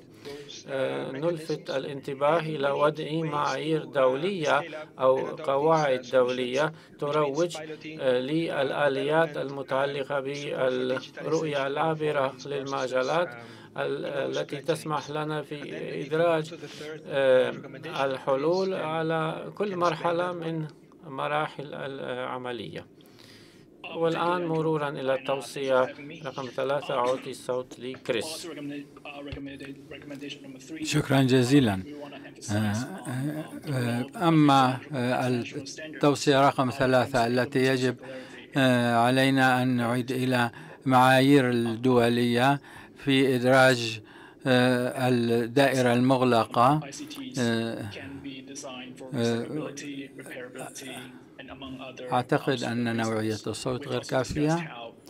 نلفت الانتباه إلى وضع معايير دولية أو قواعد دولية تروج للآليات المتعلقة بالرؤية العابرة للمجالات التي تسمح لنا في إدراج الحلول على كل مرحلة من مراحل العملية. والآن مرورا إلى التوصية رقم ثلاثة أعطي الصوت لكريس. شكرا جزيلا. أما التوصية رقم ثلاثة التي يجب علينا أن نعيد إلى معايير الدولية في إدراج الدائرة المغلقة، أعتقد أن نوعية الصوت غير كافية.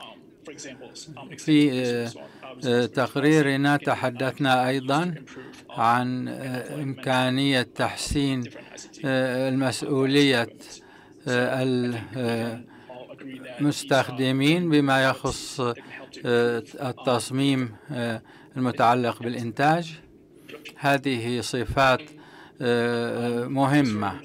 في تقريرنا تحدثنا أيضا عن إمكانية تحسين المسؤولية المستخدمين بما يخص التصميم المتعلق بالإنتاج. هذه صفات مهمة.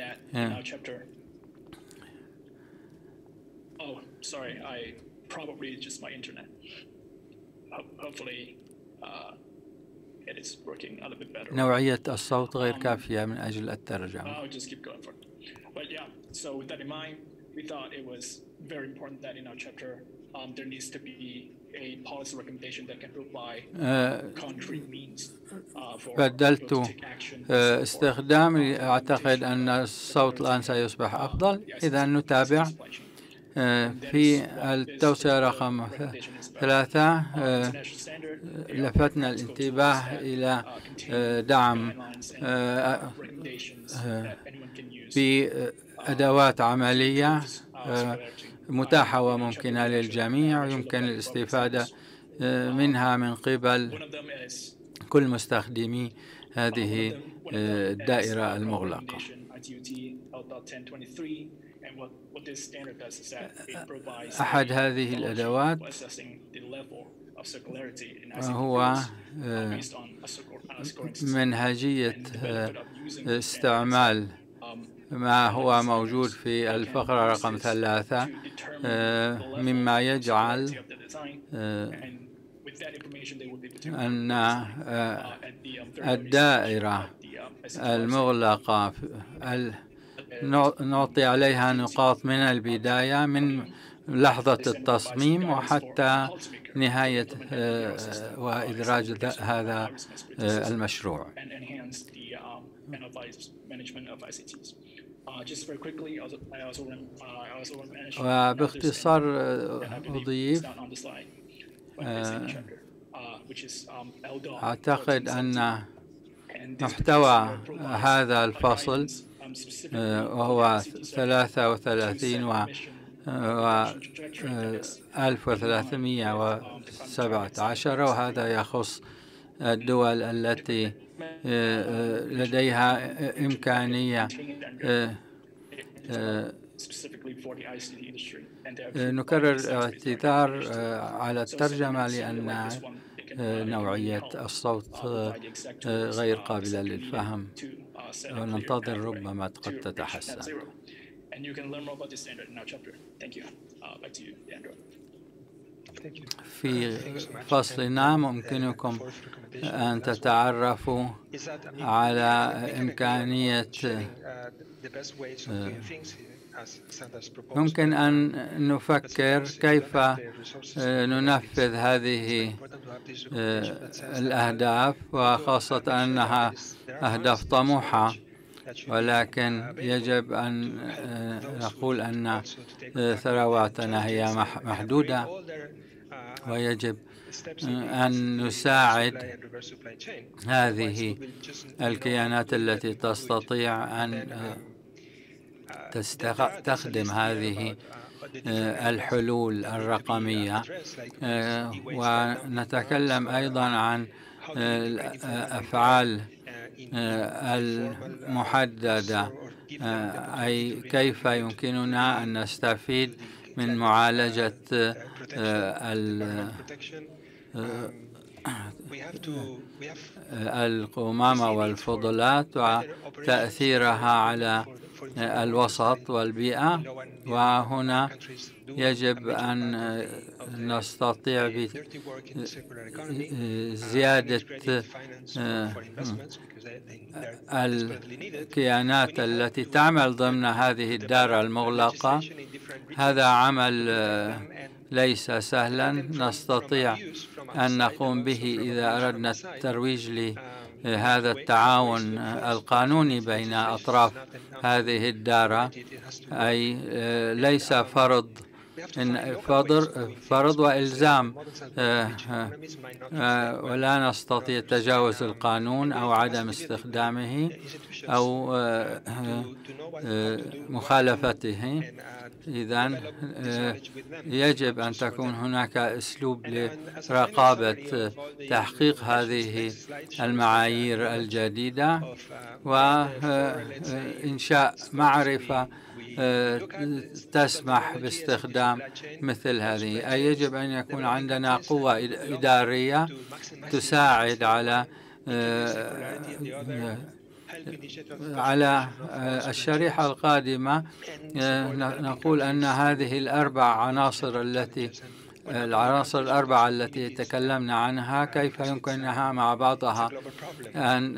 Sorry, I probably just my internet. Hopefully, uh, it is working a little bit better. نوعية الصوت غير كافية من أجل الترجمة. I'll just keep going for it. But yeah, so with that in mind, we thought it was very important that in our chapter, um, there needs to be a policy recommendation that can provide concrete means for بدلت استخدام. أعتقد أن الصوت الآن سيصبح أفضل. إذا نتابع. في التوصية رقم ثلاثة لفتنا الانتباه إلى دعم بأدوات عملية متاحة وممكنة للجميع ويمكن الاستفادة منها من قبل كل مستخدمي هذه الدائرة المغلقة. أحد هذه الأدوات هو منهجية استعمال ما هو موجود في الفقرة رقم ثلاثة، مما يجعل أن الدائرة المغلقة نعطي عليها نقاط من البداية من لحظة التصميم وحتى نهاية وإدراج هذا المشروع. وباختصار أضيف أعتقد أن محتوى هذا الفصل وهو ثلاثة وثلاثين و ألف وثلاثمائة وسبعة عشر، وهذا يخص الدول التي لديها إمكانية. نكرر الاعتذار على الترجمة لأن نوعية الصوت غير قابلة للفهم. وننتظر ربما قد تتحسن. في فصلنا ممكنكم أن تتعرفوا على إمكانية ممكن أن نفكر كيف ننفذ هذه الأهداف، وخاصة أنها أهداف طموحة، ولكن يجب أن نقول أن ثرواتنا هي محدودة، ويجب أن نساعد هذه الكيانات التي تستطيع أن تستخدم هذه الحلول الرقمية. ونتكلم أيضا عن الأفعال المحددة، أي كيف يمكننا أن نستفيد من معالجة القمامة والفضلات وتأثيرها على الوسط والبيئة. وهنا يجب أن نستطيع بزيادة الكيانات التي تعمل ضمن هذه الدار المغلقة. هذا عمل ليس سهلا، نستطيع أن نقوم به إذا أردنا الترويج لهذا التعاون القانوني بين أطراف هذه الدارة، أي ليس فرض فرض وإلزام، ولا نستطيع تجاوز القانون أو عدم استخدامه أو مخالفته. إذن يجب أن تكون هناك أسلوب لرقابة تحقيق هذه المعايير الجديدة، وإنشاء معرفة تسمح باستخدام مثل هذه. أي يجب أن يكون عندنا قوة إدارية تساعد على على الشريحة القادمة. نقول أن هذه الأربع عناصر التي العناصر الأربعة التي تكلمنا عنها كيف يمكنها مع بعضها أن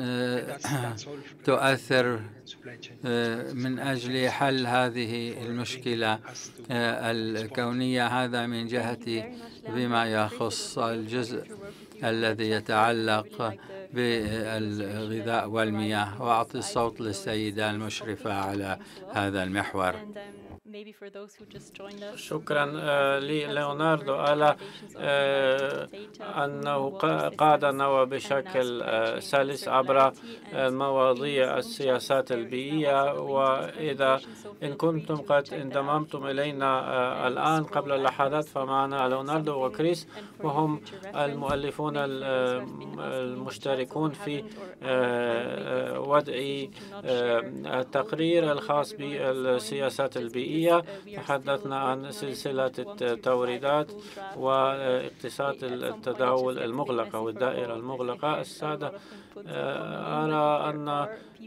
تؤثر من أجل حل هذه المشكلة الكونية. هذا من جهة بما يخص الجزء الذي يتعلق بالغذاء والمياه. وأعطي الصوت للسيدة المشرفة على هذا المحور. شكرا لليوناردو على أنه قادنا بشكل سلس عبر مواضيع السياسات البيئية. وإذا إن كنتم قد انضممتم إلينا الآن قبل لحظات، فمعنا ليوناردو وكريس، وهم المؤلفون المشتركون في وضع التقرير الخاص بالسياسات البيئية. تحدثنا عن سلسلة التوريدات واقتصاد التداول المغلقة والدائرة المغلقة. السادة، أرى أن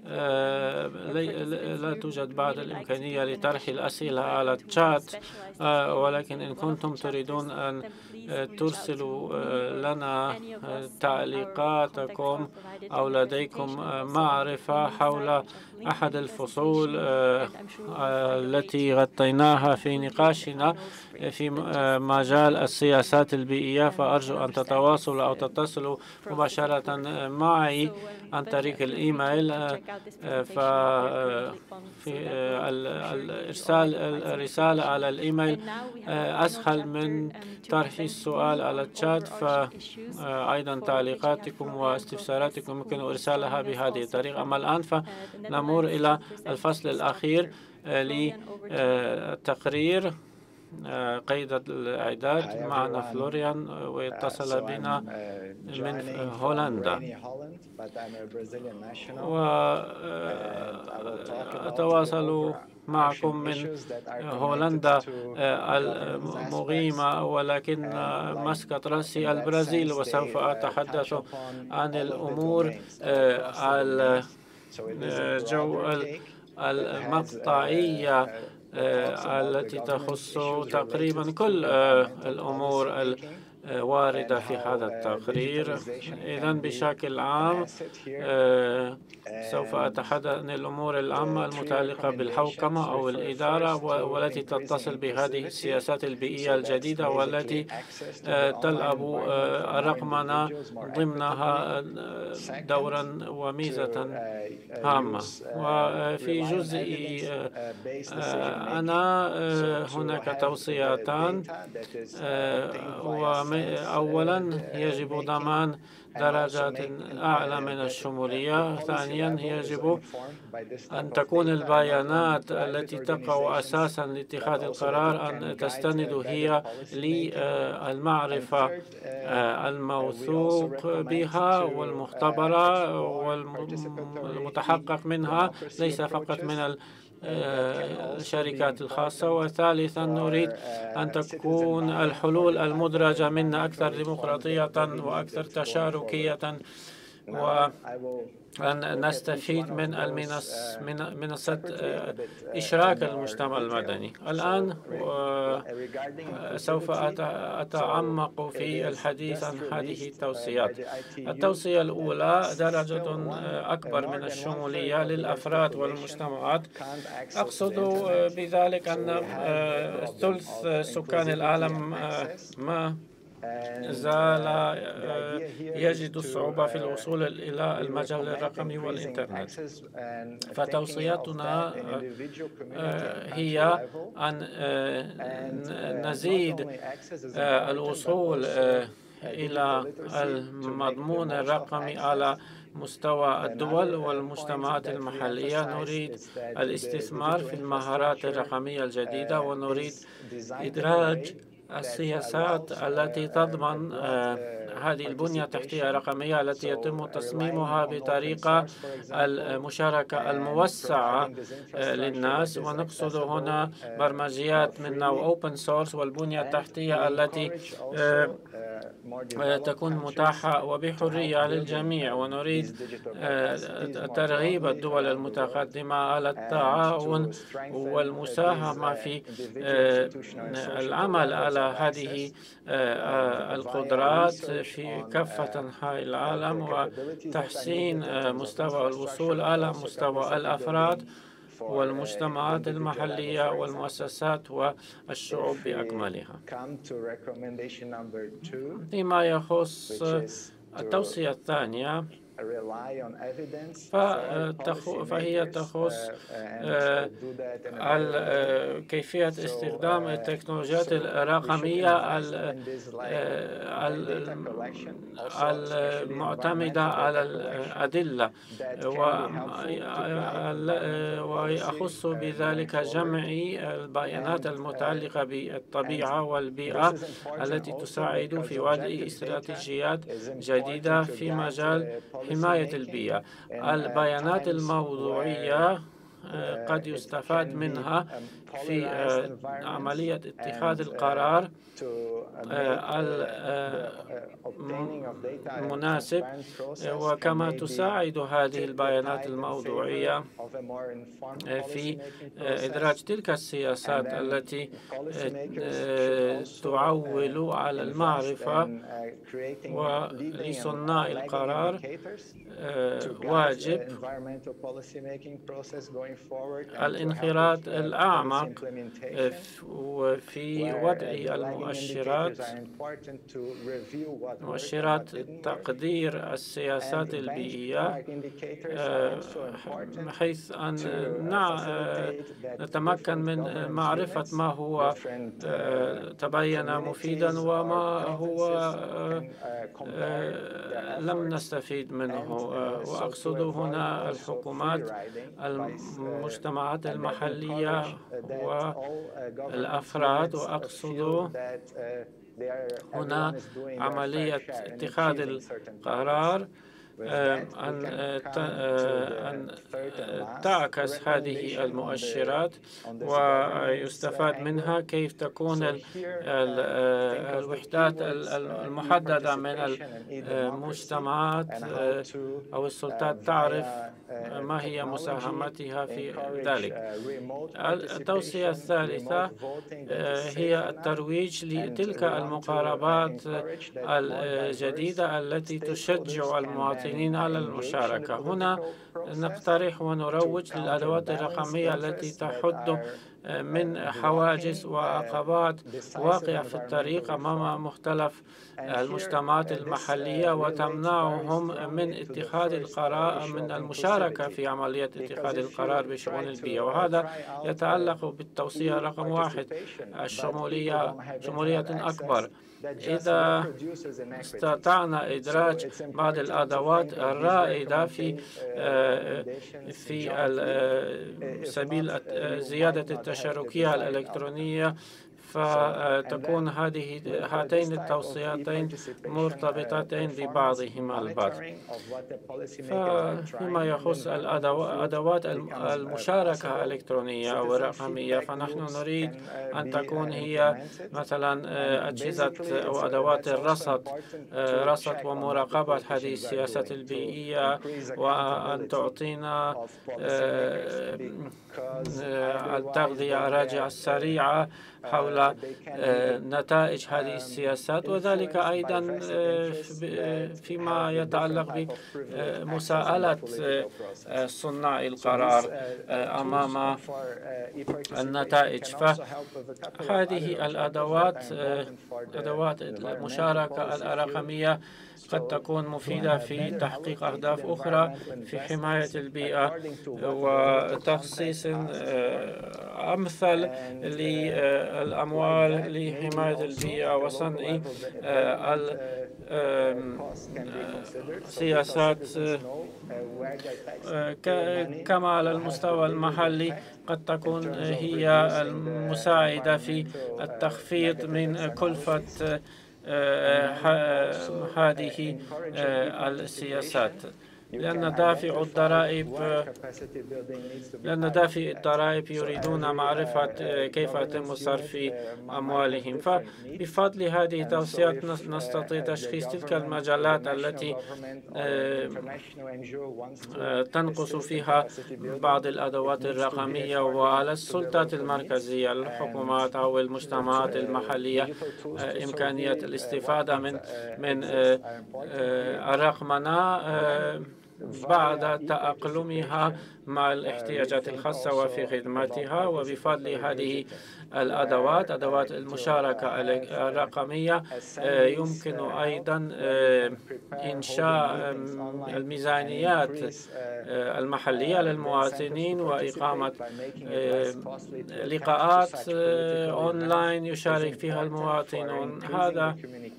لا توجد بعد الإمكانية لطرح الأسئلة على الشات، ولكن إن كنتم تريدون أن ترسلوا لنا تعليقاتكم أو لديكم معرفة حول أحد الفصول التي غطيناها في نقاشنا في مجال السياسات البيئية، فأرجو أن تتواصلوا أو تتصلوا مباشرة معي عن طريق الإيميل. ففي الإرسال الرسالة على الإيميل أسهل من طرح السؤال على الشات، فأيضا تعليقاتكم واستفساراتكم يمكن إرسالها بهذه الطريقة. أما الآن فنمر إلى الفصل الأخير للتقرير قيد الإعداد. معنا فلوريان واتصل بنا من هولندا، وأتواصل معكم من هولندا المغيمة، ولكن مسقط رأسي البرازيل، وسوف أتحدث عن الأمور جو المقطعية التي تخص تقريبا كل الأمور واردة في هذا التقرير. إذن بشكل عام سوف أتحدث عن الأمور العامة المتعلقة بالحوكمة أو الإدارة والتي تتصل بهذه السياسات البيئية الجديدة والتي تلعب رقمنا ضمنها دورا وميزة هامة. وفي جزء أنا هناك توصيتان. أولا يجب ضمان درجات أعلى من الشمولية. ثانيا يجب أن تكون البيانات التي تقع أساسا لاتخاذ القرار أن تستند هي للمعرفة الموثوق بها والمختبرة والمتحقق منها ليس فقط من الشركات الخاصة. وثالثا نريد أن تكون الحلول المدرجة منا أكثر ديمقراطية وأكثر تشاركية وأن نستفيد من المنص من منصة إشراك المجتمع المدني. الآن سوف أتعمق في الحديث عن هذه التوصيات. التوصية الأولى درجة أكبر من الشمولية للأفراد والمجتمعات. أقصد بذلك أن ثلث سكان العالم ما زال يجد صعوبة في الوصول إلى المجال الرقمي والإنترنت. فتوصياتنا هي أن نزيد الوصول إلى المضمون الرقمي على مستوى الدول والمجتمعات المحلية. نريد الاستثمار في المهارات الرقمية الجديدة ونريد إدراج السياسات التي تضمن هذه البنية التحتية الرقمية التي يتم تصميمها بطريقة المشاركة الموسعة للناس. ونقصد هنا برمجيات من نوع open source والبنية التحتية التي تكون متاحة وبحرية للجميع. ونريد ترغيب الدول المتقدمة على التعاون والمساهمة في العمل على هذه القدرات في كافة أنحاء العالم وتحسين مستوى الوصول على مستوى الأفراد والمجتمعات المحلية والمؤسسات والشعوب بأكملها. فيما يخص التوصية الثانية فهي تخص كيفية استخدام التكنولوجيات الرقمية المعتمدة على الأدلة، ويخص بذلك جمع البيانات المتعلقة بالطبيعة والبيئة التي تساعد في وضع استراتيجيات جديدة في مجال حماية البيئة. البيانات الموضوعية قد يستفاد منها في عملية اتخاذ القرار المناسب، وكما تساعد هذه البيانات الموضوعية في إدراج تلك السياسات التي تعول على المعرفة. ولصناع القرار واجب الانخراط الأعمق في وضع المؤشرات مؤشرات تقدير السياسات البيئية، بحيث أن نتمكن من معرفة ما هو تبين مفيدا وما هو لم نستفيد منه. وأقصد هنا الحكومات، المجتمعات المحلية والأفراد، وأقصد هنا عملية اتخاذ القرار أن أن تعكس هذه المؤشرات ويستفاد منها كيف تكون الوحدات المحددة من المجتمعات أو السلطات تعرف ما هي مساهمتها في ذلك. التوصية الثالثة هي الترويج لتلك المقاربات الجديدة التي تشجع المواطنين على المشاركة. هنا نقترح ونروج للأدوات الرقمية التي تحد من حواجز وعقبات واقعة في الطريق أمام مختلف المجتمعات المحلية وتمنعهم من اتخاذ القرار من المشاركة في عملية اتخاذ القرار بشؤون البيئة. وهذا يتعلق بالتوصية رقم واحد، الشمولية شمولية أكبر. إذا استطعنا إدراج بعض الأدوات الرائدة في في سبيل زيادة التشاركية الإلكترونية، فتكون هذه هاتين التوصيتين مرتبطتين ببعضهما البعض. فيما يخص الأدوات المشاركة الإلكترونية أو الرقمية، فنحن نريد أن تكون هي مثلا أجهزة أو أدوات الرصد رصد ومراقبة هذه السياسات البيئية، وأن تعطينا التغذية الراجعة السريعة حول نتائج هذه السياسات، وذلك أيضا فيما يتعلق بمساءلة صناع القرار أمام النتائج. فهذه الأدوات أدوات المشاركة الرقمية قد تكون مفيدة في تحقيق أهداف أخرى في حماية البيئة وتخصيص أمثل للأموال لحماية البيئة وصنع السياسات كما على المستوى المحلي قد تكون هي المساعدة في التخفيض من كلفة هذه السياسات، لأن دافع الضرائب لأن دافع الضرائب يريدون معرفة كيف يتم صرف أموالهم. فبفضل هذه التوصيات نستطيع تشخيص تلك المجالات التي تنقص فيها بعض الأدوات الرقمية، وعلى السلطات المركزية الحكومات أو المجتمعات المحلية إمكانية الاستفادة من من الرقمنة بعد تأقلمها مع الاحتياجات الخاصة وفي خدمتها. وبفضل هذه الأدوات أدوات المشاركة الرقمية يمكن أيضا إنشاء الميزانيات المحلية للمواطنين وإقامة لقاءات أونلاين يشارك فيها المواطنون. هذا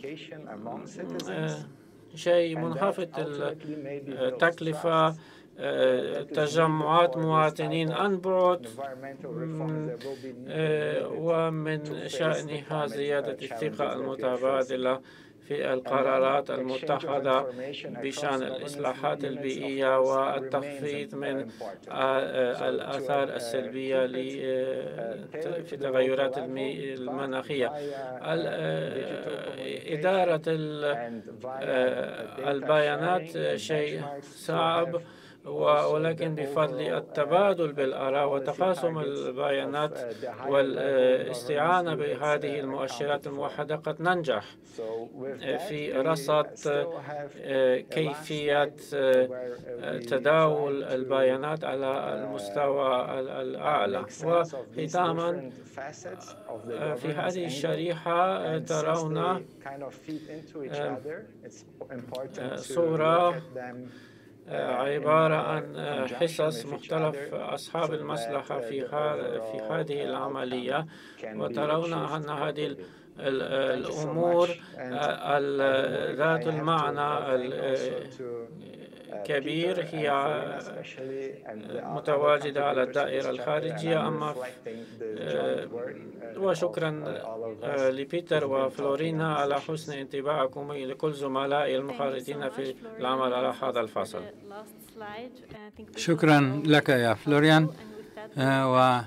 شيء منخفض التكلفة، تجمعات مواطنين عن بعد، ومن شأنها زيادة الثقة المتبادلة في القرارات المتخذة بشأن الإصلاحات البيئية والتخفيض من الآثار السلبية في التغيرات المناخية. إدارة البيانات شيء صعب، ولكن بفضل التبادل بالآراء وتقاسم البيانات والاستعانة بهذه المؤشرات الموحدة قد ننجح في رصد كيفية تداول البيانات على المستوى الأعلى. وختاما في هذه الشريحة ترون صورة عبارة عن حصص مختلف أصحاب المصلحة في في هذه العملية، وترون أن هذه الأمور ذات المعنى كبير هي متواجدة على الدائرة الخارجية. أما وشكرا لبيتر وفلورينا على حسن انتباهكم لكل زملائي المخرجين في العمل على هذا الفصل. شكرا لك يا فلوريان. وهذا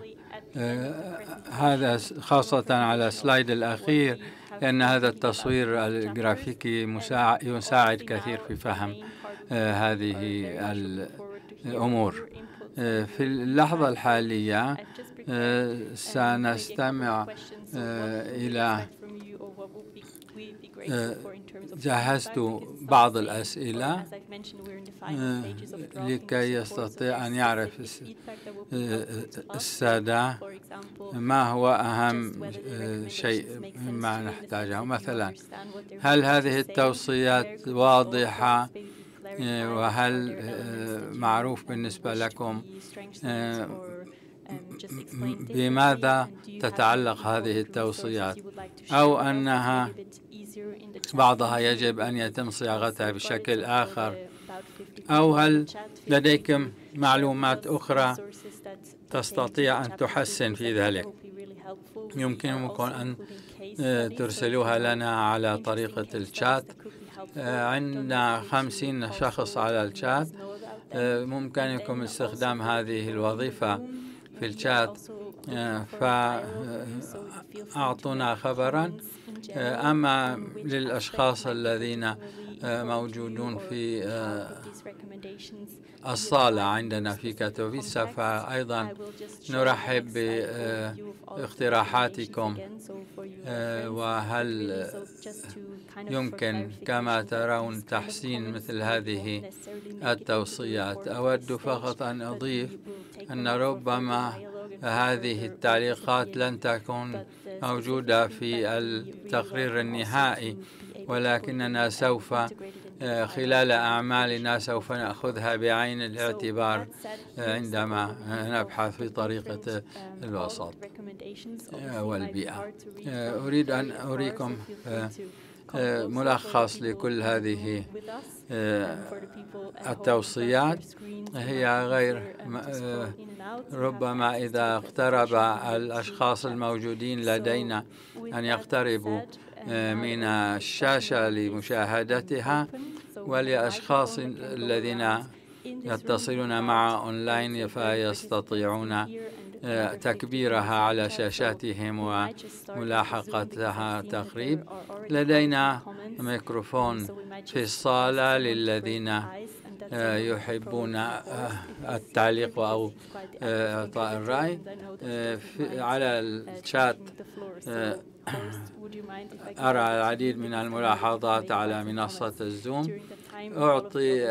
خاصة على السلايد الأخير، لأن هذا التصوير الجرافيكي يساعد كثير في فهم هذه الأمور. في اللحظة الحالية سنستمع إلى جهزت بعض الأسئلة لكي يستطيع أن يعرف السادة ما هو أهم شيء مما نحتاجه. مثلا، هل هذه التوصيات واضحة؟ وهل معروف بالنسبة لكم بماذا تتعلق هذه التوصيات، أو أنها بعضها يجب أن يتم صياغتها بشكل آخر، أو هل لديكم معلومات أخرى تستطيع أن تحسن في ذلك؟ يمكنكم أن ترسلوها لنا على طريقة الشات. عندنا خمسين شخص على الشات، ممكنكم استخدام هذه الوظيفة في الشات فأعطونا خبرا. أما للأشخاص الذين موجودون في الصالة عندنا في كاتوفيتسا، فأيضا نرحب باقتراحاتكم، وهل يمكن كما ترون تحسين مثل هذه التوصيات. أود فقط أن أضيف أن ربما هذه التعليقات لن تكون موجودة في التقرير النهائي، ولكننا سوف خلال أعمالنا سوف نأخذها بعين الاعتبار عندما نبحث في طريقة الوسط والبيئة. أريد أن أريكم ملخص لكل هذه التوصيات. هي غير ربما إذا اقترب الأشخاص الموجودين لدينا أن يقتربوا من الشاشة لمشاهدتها، ولأشخاص الذين يتصلون مع أونلاين فيستطيعون تكبيرها على شاشاتهم وملاحقتها تقريب. لدينا ميكروفون في الصالة للذين يحبون التعليق أو إعطاء الرأي. على الشات أرى العديد من الملاحظات على منصة الزوم. أعطي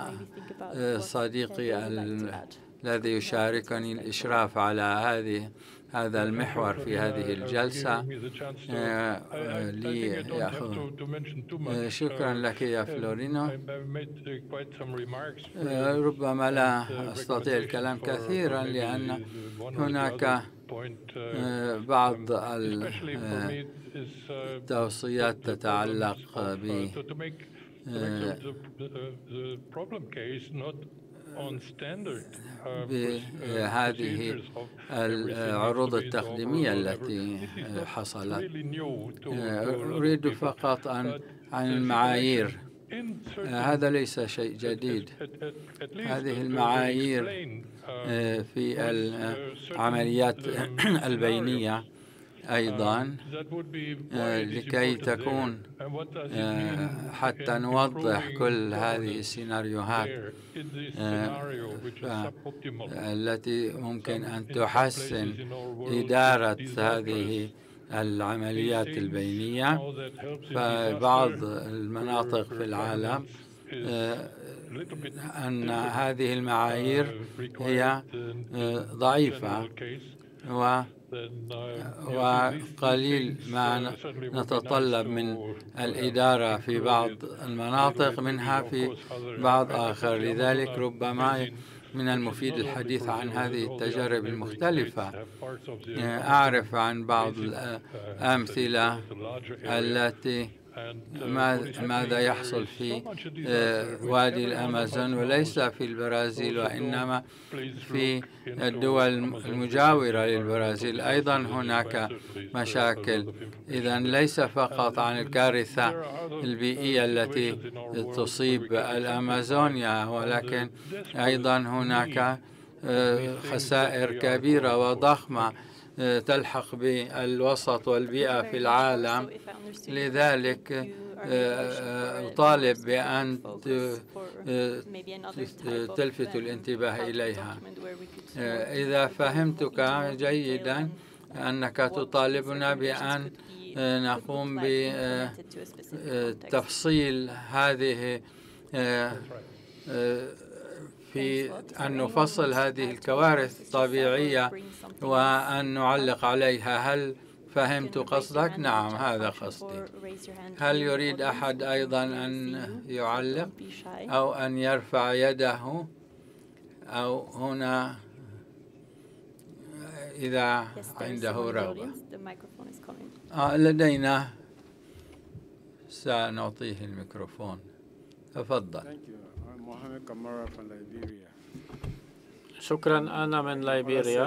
صديقي الذي يشاركني الإشراف على هذه هذا المحور في هذه الجلسة ليأخذ. شكرا لك يا فلورينو. ربما لا أستطيع الكلام كثيرا لأن هناك بعض التوصيات تتعلق ب بهذه العروض التقديمية التي حصلت. أريد فقط أن عن المعايير. هذا ليس شيء جديد. هذه المعايير في العمليات البينية أيضا لكي تكون حتى نوضح كل هذه السيناريوهات التي ممكن أن تحسن إدارة هذه العمليات البينية. فبعض المناطق في العالم أن هذه المعايير هي ضعيفة و وقليل ما نتطلب من الإدارة في بعض المناطق منها في بعض آخر. لذلك ربما من المفيد الحديث عن هذه التجارب المختلفة. أعرف عن بعض الأمثلة التي ماذا يحصل في وادي الأمازون، وليس في البرازيل وإنما في الدول المجاورة للبرازيل أيضا هناك مشاكل. إذن ليس فقط عن الكارثة البيئية التي تصيب الأمازونيا، ولكن أيضا هناك خسائر كبيرة وضخمة تلحق بالوسط والبيئة في العالم. لذلك أطالب بأن تلفت الانتباه إليها. إذا فهمتك جيدا أنك تطالبنا بأن نقوم بتفصيل هذه في أن نفصل هذه الكوارث الطبيعية وأن نعلق عليها. هل فهمت قصدك؟ نعم، هذا قصدي. هل يريد أحد أيضا أن يعلق أو أن يرفع يده، أو هنا إذا عنده رغبة؟ آه لدينا، سنعطيه الميكروفون. تفضل. شكرا. أنا من ليبيريا،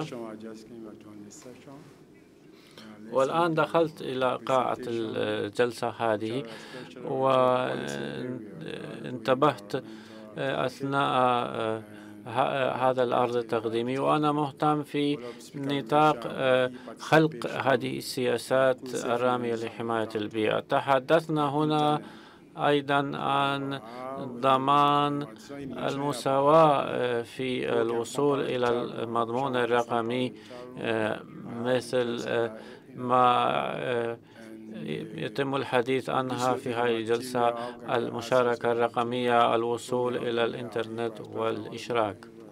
والآن دخلت إلى قاعة الجلسة هذه وانتبهت أثناء هذا العرض التقديمي، وأنا مهتم في نطاق خلق هذه السياسات الرامية لحماية البيئة. تحدثنا هنا أيضا عن ضمان المساواة في الوصول إلى المضمون الرقمي، مثل ما يتم الحديث عنها في هذه الجلسة، المشاركة الرقمية، الوصول إلى الإنترنت والإشراك.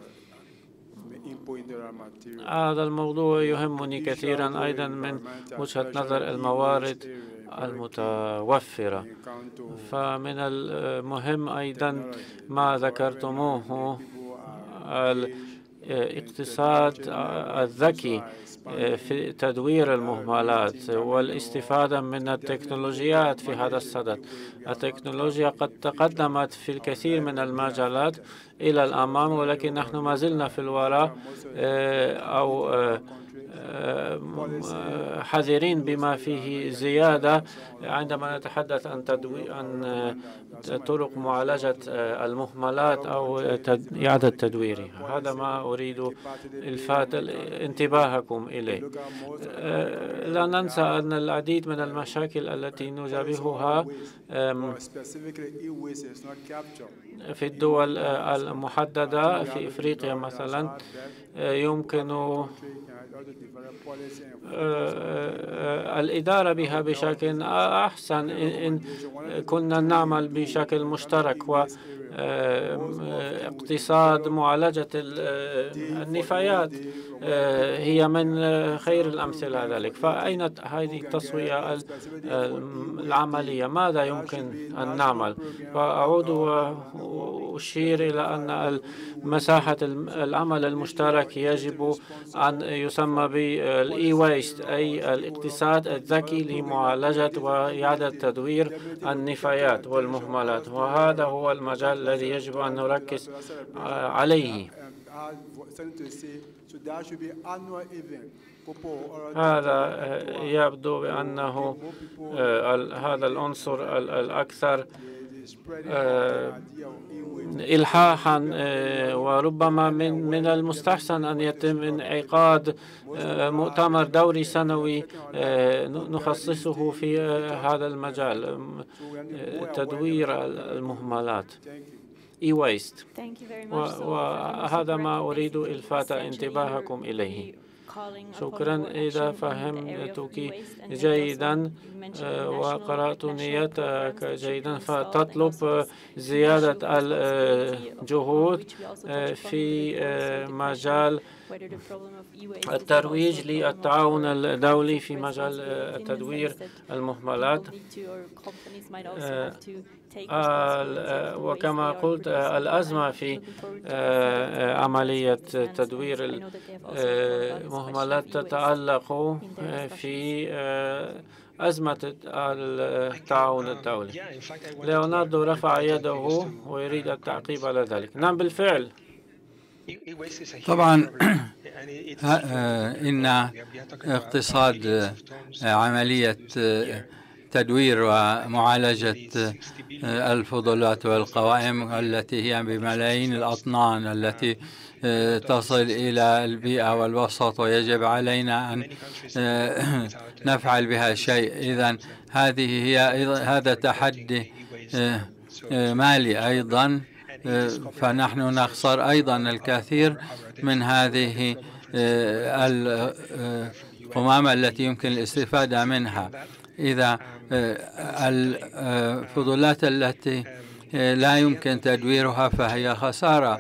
هذا الموضوع يهمني كثيرا أيضا من وجهة نظر الموارد المتوفرة. فمن المهم أيضا ما ذكرتموه، الاقتصاد الذكي في تدوير المهملات والاستفادة من التكنولوجيات في هذا الصدد. التكنولوجيا قد تقدمت في الكثير من المجالات إلى الأمام، ولكن نحن ما زلنا في الوراء أو حذرين بما فيه زيادة عندما نتحدث عن تدوير عن طرق معالجة المهملات أو إعادة تدويرها. هذا ما أريد إلفات انتباهكم إليه. لا ننسى أن العديد من المشاكل التي نواجهها في الدول المحددة، في إفريقيا مثلا، يمكن الإدارة بها بشكل أحسن إن كنا نعمل بشكل مشترك. واقتصاد معالجة النفايات هي من خير الأمثلة على ذلك. فأين هذه التسوية العملية؟ ماذا يمكن أن نعمل؟ وأعود وأشير إلى أن مساحة العمل المشترك يجب أن يسمى بالإي ويست، أي الاقتصاد الذكي لمعالجة وإعادة تدوير النفايات والمهملات، وهذا هو المجال الذي يجب أن نركز عليه. هذا يبدو بأنه هذا العنصر الأكثر إلحاحا، وربما من من المستحسن أن يتم انعقاد مؤتمر دوري سنوي نخصصه في هذا المجال، تدوير المهملات، e-waste. وهذا ما أريد إلفات انتباهكم إليه. شكرا. إذا فهمتك جيدا وقرأت نيتك جيدا، فتطلب زيادة الجهود في مجال الترويج للتعاون الدولي في مجال تدوير المهملات. وكما قلت، الأزمة في عملية تدوير المهملات تتعلق في أزمة التعاون الدولي. ليوناردو رفع يده ويريد التعقيب على ذلك. نعم بالفعل. طبعا إن اقتصاد عملية تدوير ومعالجة الفضلات والقوائم التي هي بملايين الأطنان التي تصل إلى البيئة والوسط ويجب علينا أن نفعل بها شيء. إذن هذه هي هذا تحدي مالي أيضا، فنحن نخسر أيضا الكثير من هذه القمامة التي يمكن الاستفادة منها. إذا الفضلات التي لا يمكن تدويرها فهي خسارة.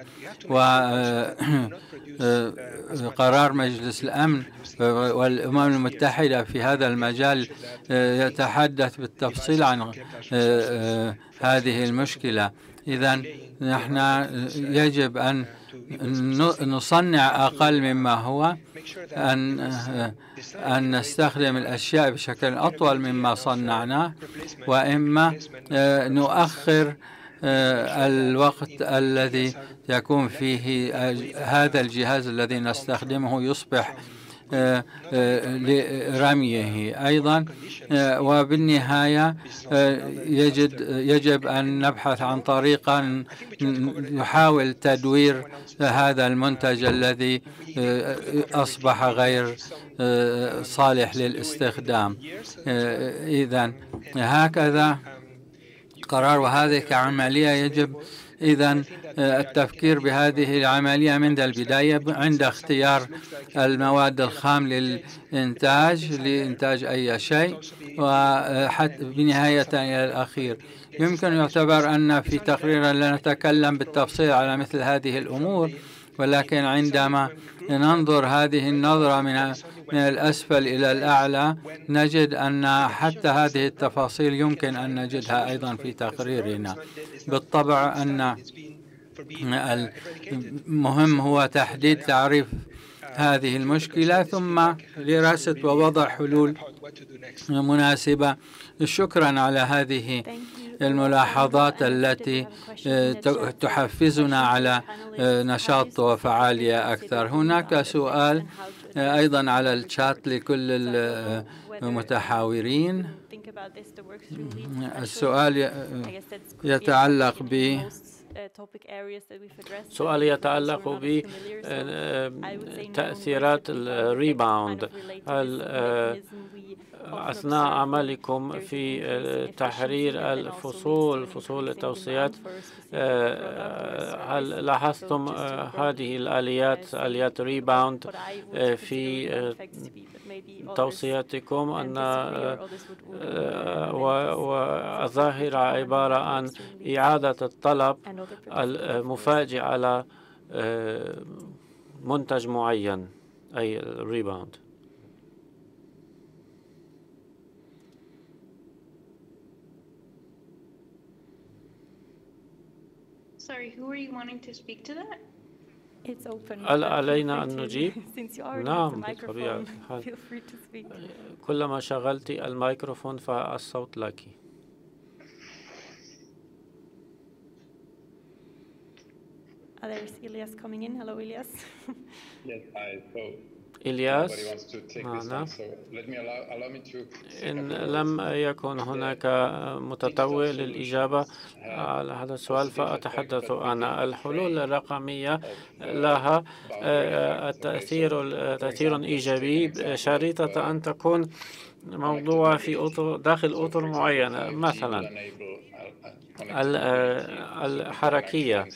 وقرار مجلس الأمن والأمم المتحدة في هذا المجال يتحدث بالتفصيل عن هذه المشكلة. إذن نحن يجب أن نصنع أقل مما هو، أن أن نستخدم الأشياء بشكل أطول مما صنعناه، وإما نؤخر الوقت الذي يكون فيه هذا الجهاز الذي نستخدمه يصبح لرميه أيضا. وبالنهاية يجب يجب أن نبحث عن طريقة نحاول تدوير هذا المنتج الذي أصبح غير صالح للاستخدام. إذن هكذا قرار، وهذه كعملية يجب إذن التفكير بهذه العملية من البداية عند اختيار المواد الخام للإنتاج لإنتاج أي شيء، وحتى بنهاية إلى الأخير. يمكن يعتبر أن في تقرير لا نتكلم بالتفصيل على مثل هذه الأمور، ولكن عندما ننظر هذه النظرة من من الأسفل إلى الأعلى نجد أن حتى هذه التفاصيل يمكن أن نجدها أيضا في تقريرنا. بالطبع أن المهم هو تحديد تعريف هذه المشكلة ثم دراسة ووضع حلول مناسبة. شكرا على هذه الملاحظات التي تحفزنا على نشاط وفعالية أكثر. هناك سؤال أيضا على الشات لكل المتحاورين. السؤال يتعلق ب سؤال يتعلق بتأثيرات الريباوند. أثناء عملكم في تحرير الفصول فصول التوصيات هل لاحظتم هذه الآليات آليات ريباوند في توصياتكم؟ أن والظاهرة عبارة عن إعادة الطلب المفاجئ على منتج معين، أي ريباوند. Sorry, who are you wanting to speak to that? It's open. هل علينا أن نجيب؟ نعم بالطبيعة الحال. كلما شغلت الميكروفون فالصوت لك. There's Elias coming in. Hello, Elias. Yes, hi. So إلياس معنا. إن لم يكن هناك متطوع للإجابة على هذا السؤال فأتحدث أنا. الحلول الرقمية لها تأثير تأثير إيجابي شريطة أن تكون موضوع في أطر داخل أطر معينة، مثلا الحركية،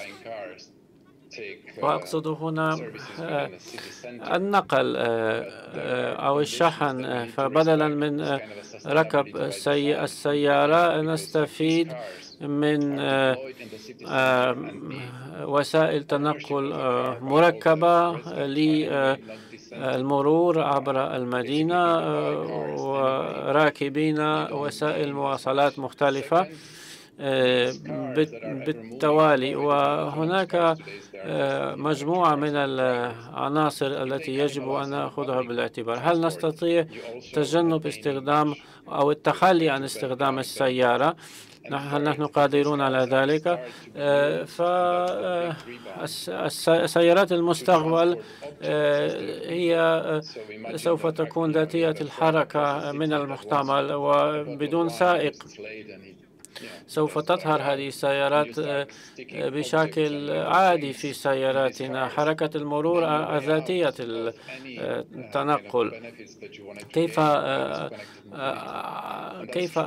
وأقصد هنا النقل أو الشحن. فبدلا من ركب السيارة نستفيد من وسائل تنقل مركبة للمرور عبر المدينة وراكبين وسائل مواصلات مختلفة. بالتوالي. وهناك مجموعة من العناصر التي يجب أن نأخذها بالاعتبار. هل نستطيع تجنب استخدام أو التخلي عن استخدام السيارة؟ هل نحن قادرون على ذلك؟ فسيارات المستقبل هي سوف تكون ذاتية الحركة من المحتمل وبدون سائق. سوف تظهر هذه السيارات بشكل عادي في سياراتنا، حركة المرور الذاتية التنقل. كيف كيف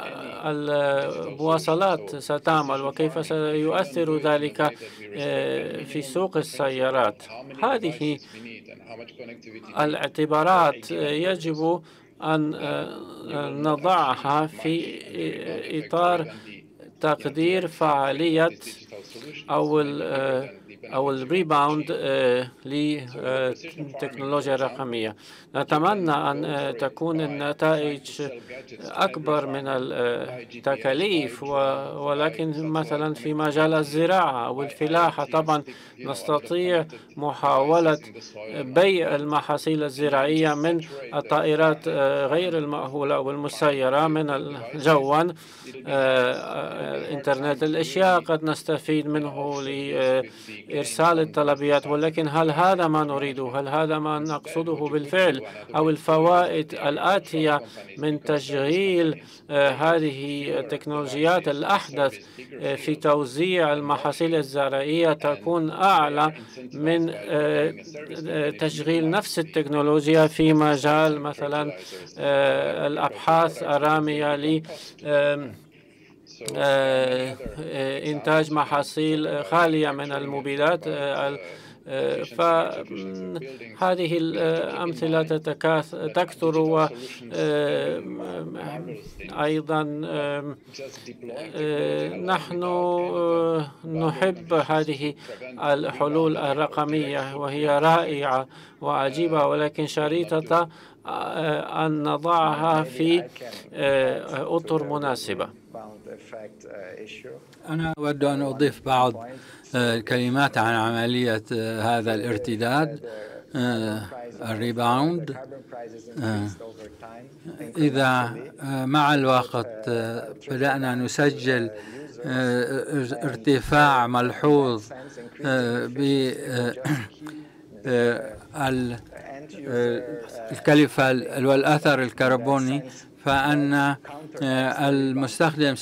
المواصلات ستعمل وكيف سيؤثر ذلك في سوق السيارات؟ هذه الاعتبارات يجب أن نضعها في إطار تقدير فعالية أو أو الريباوند للتكنولوجيا الرقمية. نتمنى أن تكون النتائج أكبر من التكاليف، ولكن مثلا في مجال الزراعة أو الفلاحة طبعا نستطيع محاولة بيع المحاصيل الزراعية من الطائرات غير المأهولة أو المسيرة من جوا. إنترنت الأشياء قد نستفيد منه لإرسال الطلبيات، ولكن هل هذا ما نريده؟ هل هذا ما نقصده بالفعل؟ أو الفوائد الآتية من تشغيل هذه التكنولوجيات الأحدث في توزيع المحاصيل الزراعية تكون أعلى من تشغيل نفس التكنولوجيا في مجال مثلا الأبحاث الرامية ل إنتاج محاصيل خالية من المبيدات. فهذه الأمثلة تكثر، وأيضا نحن نحب هذه الحلول الرقمية وهي رائعة وعجيبة، ولكن شريطة أن نضعها في أطر مناسبة. أنا أود أن أضيف بعض الكلمات عن عملية هذا الارتداد الريباوند. إذا مع الوقت بدأنا نسجل ارتفاع ملحوظ بالكلفة والأثر الكربوني، فأن المستخدم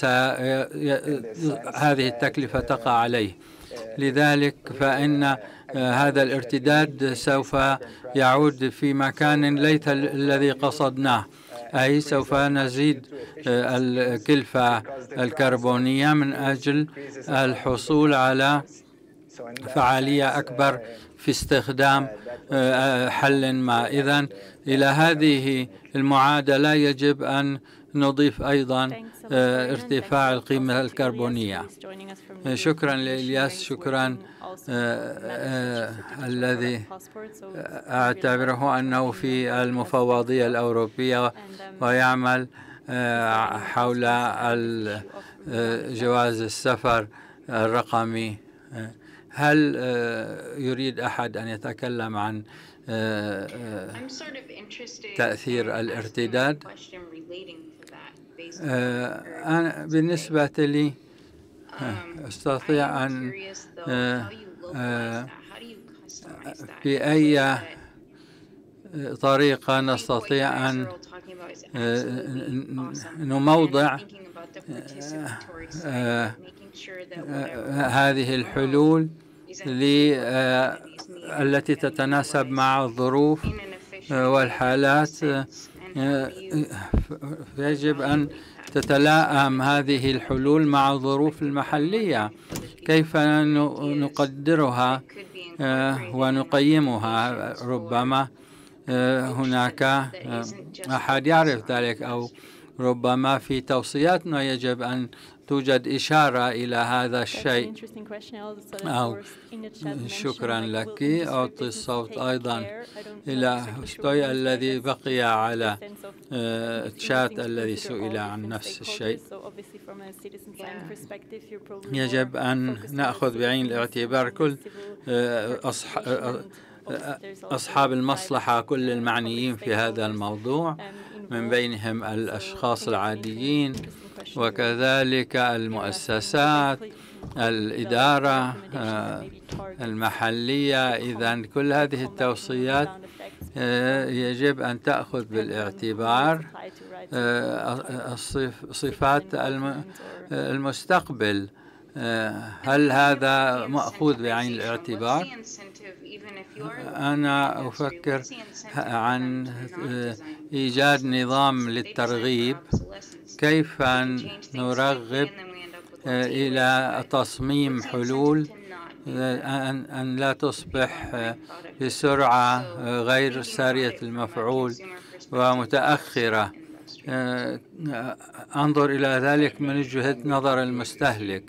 هذه التكلفة تقع عليه. لذلك فإن هذا الارتداد سوف يعود في مكان ليس الذي قصدناه، أي سوف نزيد الكلفة الكربونية من أجل الحصول على فعالية أكبر في استخدام حل ما. إذن إلى هذه المعادلة يجب أن نضيف أيضا ارتفاع القيمة الكربونية. شكرا لإلياس، شكرا الذي أعتبره أنه في المفوضية الأوروبية ويعمل حول جواز السفر الرقمي. هل يريد أحد أن يتكلم عن تأثير الارتداد؟ أنا بالنسبة لي أستطيع أن بأي طريقة نستطيع أن نموضع هذه الحلول التي تتناسب مع الظروف والحالات. يجب أن تتلائم هذه الحلول مع الظروف المحلية. كيف نقدرها ونقيمها؟ ربما هناك أحد يعرف ذلك، أو ربما في توصياتنا يجب أن توجد إشارة إلى هذا الشيء. أو شكرا لك. أعطي الصوت أيضا إلى هوستوي الذي بقي على الشات الذي سئل عن نفس الشيء. يجب أن نأخذ بعين الاعتبار كل أصحاب المصلحة، كل المعنيين في هذا الموضوع، من بينهم الأشخاص العاديين وكذلك المؤسسات، الإدارة المحلية. إذن كل هذه التوصيات يجب أن تأخذ بالاعتبار صفات المستقبل. هل هذا مأخوذ بعين الاعتبار؟ أنا أفكر عن إيجاد نظام للترغيب، كيف نرغب إلى تصميم حلول أن لا تصبح بسرعة غير سارية المفعول ومتأخرة. أنظر إلى ذلك من وجهة نظر المستهلك.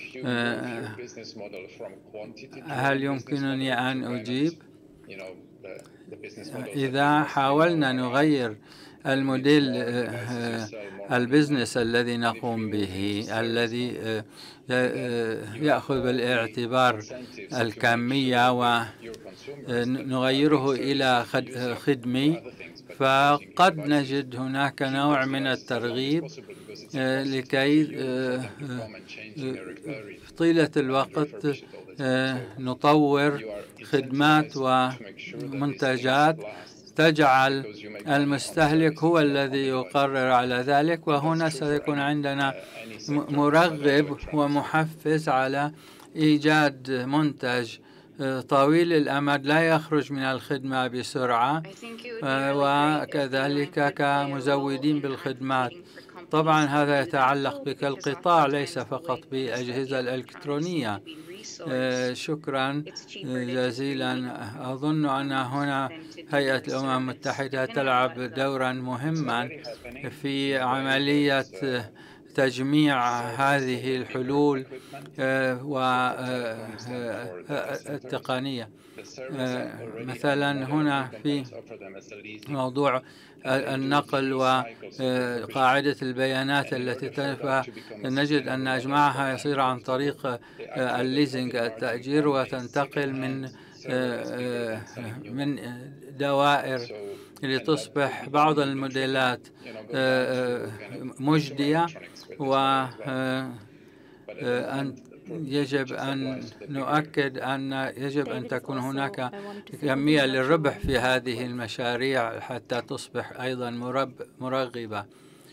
هل يمكنني أن أجيب؟ إذا حاولنا نغير الموديل البزنس الذي نقوم به، الذي يأخذ بالاعتبار الكمية ونغيره إلى خدمي، فقد نجد هناك نوع من الترغيب لكي طيلة الوقت نطور خدمات ومنتجات تجعل المستهلك هو الذي يقرر على ذلك، وهنا سيكون عندنا مرغب ومحفز على إيجاد منتج طويل الأمد لا يخرج من الخدمة بسرعة، وكذلك كمزودين بالخدمات. طبعا هذا يتعلق بك القطاع، ليس فقط بالأجهزة الإلكترونية. شكرا جزيلا. أظن أن هنا هيئة الأمم المتحدة تلعب دورا مهما في عملية تجميع هذه الحلول والتقنية. مثلا هنا في موضوع النقل وقاعدة البيانات التي نجد أن أجمعها يصير عن طريق الليزنج، التأجير، وتنتقل من من دوائر لتصبح بعض الموديلات مجدية، وأن يجب أن نؤكد أن يجب أن تكون هناك كمية للربح في هذه المشاريع حتى تصبح أيضا مرغبة.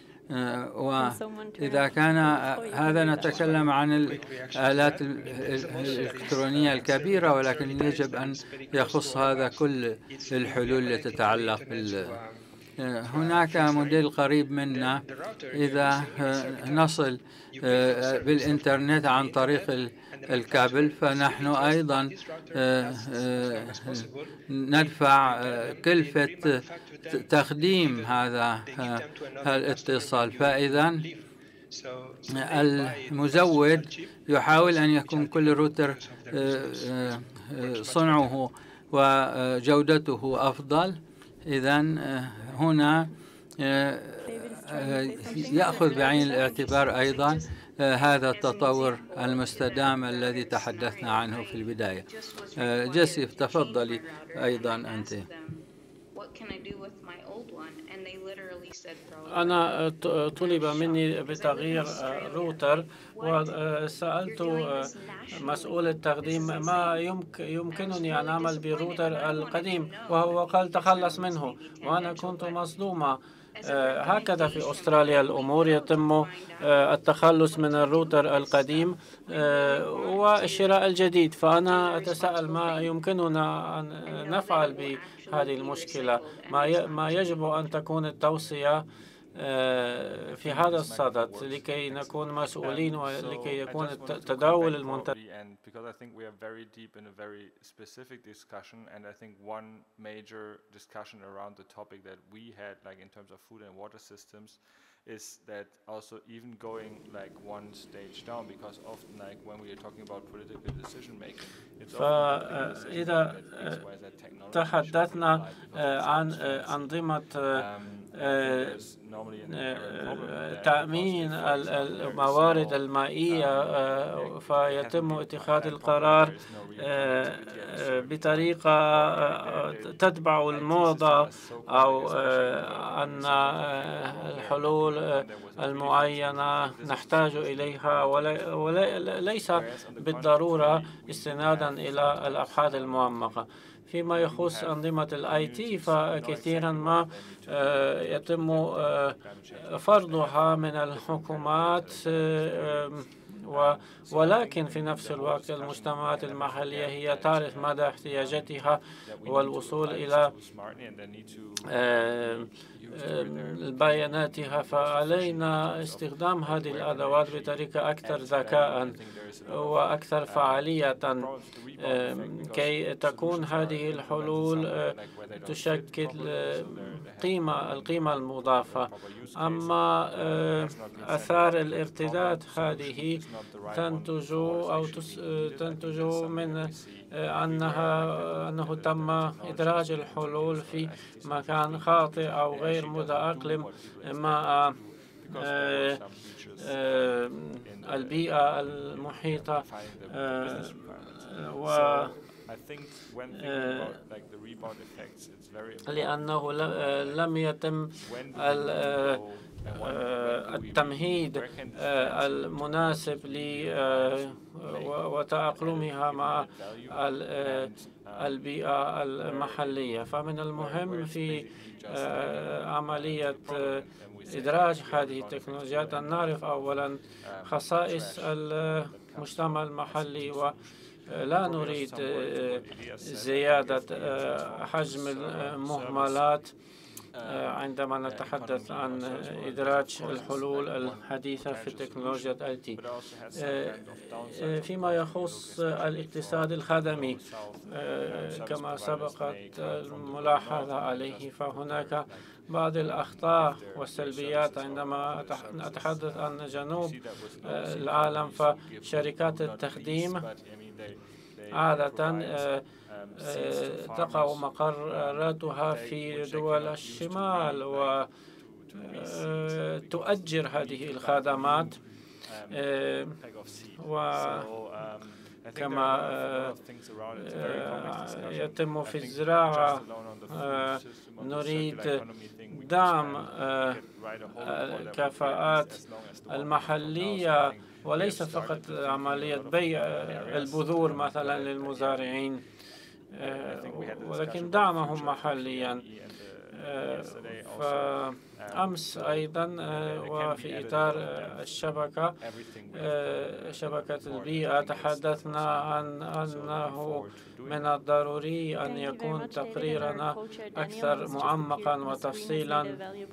وإذا كان هذا نتكلم عن الآلات الإلكترونية الكبيرة، ولكن يجب أن يخص هذا كل الحلول التي تتعلق بال هناك موديل قريب منا. إذا نصل بالإنترنت عن طريق الكابل، فنحن أيضا ندفع كلفة تقديم هذا الاتصال. فإذا المزود يحاول أن يكون كل روتر صنعه وجودته أفضل. إذن هنا يأخذ بعين الاعتبار أيضا هذا التطور المستدام الذي تحدثنا عنه في البداية. جيسي تفضلي أيضا أنت. أنا طلب مني بتغيير روتر، وسألت مسؤول التقديم ما يمكنني أن أعمل بالروتر القديم، وهو قال تخلص منه، وأنا كنت مصدومة. هكذا في أستراليا الأمور، يتم التخلص من الروتر القديم والشراء الجديد. فأنا أتساءل ما يمكننا أن نفعل بهذه المشكلة، ما يجب أن تكون التوصية في هذا الصدد لكي نكون مسؤولين ولكي يكون تداول المنتج. Because I think we are very deep in a very specific discussion, and I think one major discussion around the topic that we had, like in terms of food and water systems, is that also even going like one stage down, because often like when we are talking about political decision making, it's فإذا تحدثنا عن أنظمة تأمين الموارد المائية فيتم اتخاذ القرار بطريقة تتبع الموضة أو أن الحلول المعينة نحتاج إليها وليس بالضرورة استنادا إلى الأبحاث المعمقة. فيما يخص أنظمة الاي تي فكثيرا ما يتم فرضها من الحكومات، ولكن في نفس الوقت المجتمعات المحلية هي تعرف مدى احتياجاتها والوصول إلى بياناتها، فعلينا استخدام هذه الأدوات بطريقة أكثر ذكاء وأكثر فعالية كي تكون هذه الحلول تشكل قيمة القيمة المضافة. أما آثار الارتداد هذه تنتج أو تنتج من أنها أنه تم إدراج الحلول في مكان خاطئ أو غير متأقلم مع البيئة المحيطة، و لأنه لم يتم التمهيد المناسب وتأقلمها مع البيئة المحلية. فمن المهم في عملية إدراج هذه التكنولوجيات أن نعرف أولا خصائص المجتمع المحلي، ولا نريد زيادة حجم المهملات عندما نتحدث عن إدراج الحلول الحديثة في تكنولوجيا ال تي. فيما يخص الاقتصاد الخدمي كما سبقت الملاحظة عليه، فهناك بعض الأخطاء والسلبيات عندما أتحدث عن جنوب العالم، فشركات التخديم عادة تقع مقراتها في دول الشمال وتؤجر هذه الخدمات، وكما يتم في الزراعة نريد دعم الكفاءات المحلية وليس فقط عملية بيع البذور مثلا للمزارعين، ولكن دعمهم محليا. فأمس أيضا وفي إطار الشبكة شبكة البيئة تحدثنا عن أنه من الضروري أن يكون تقريرنا أكثر معمقا وتفصيلا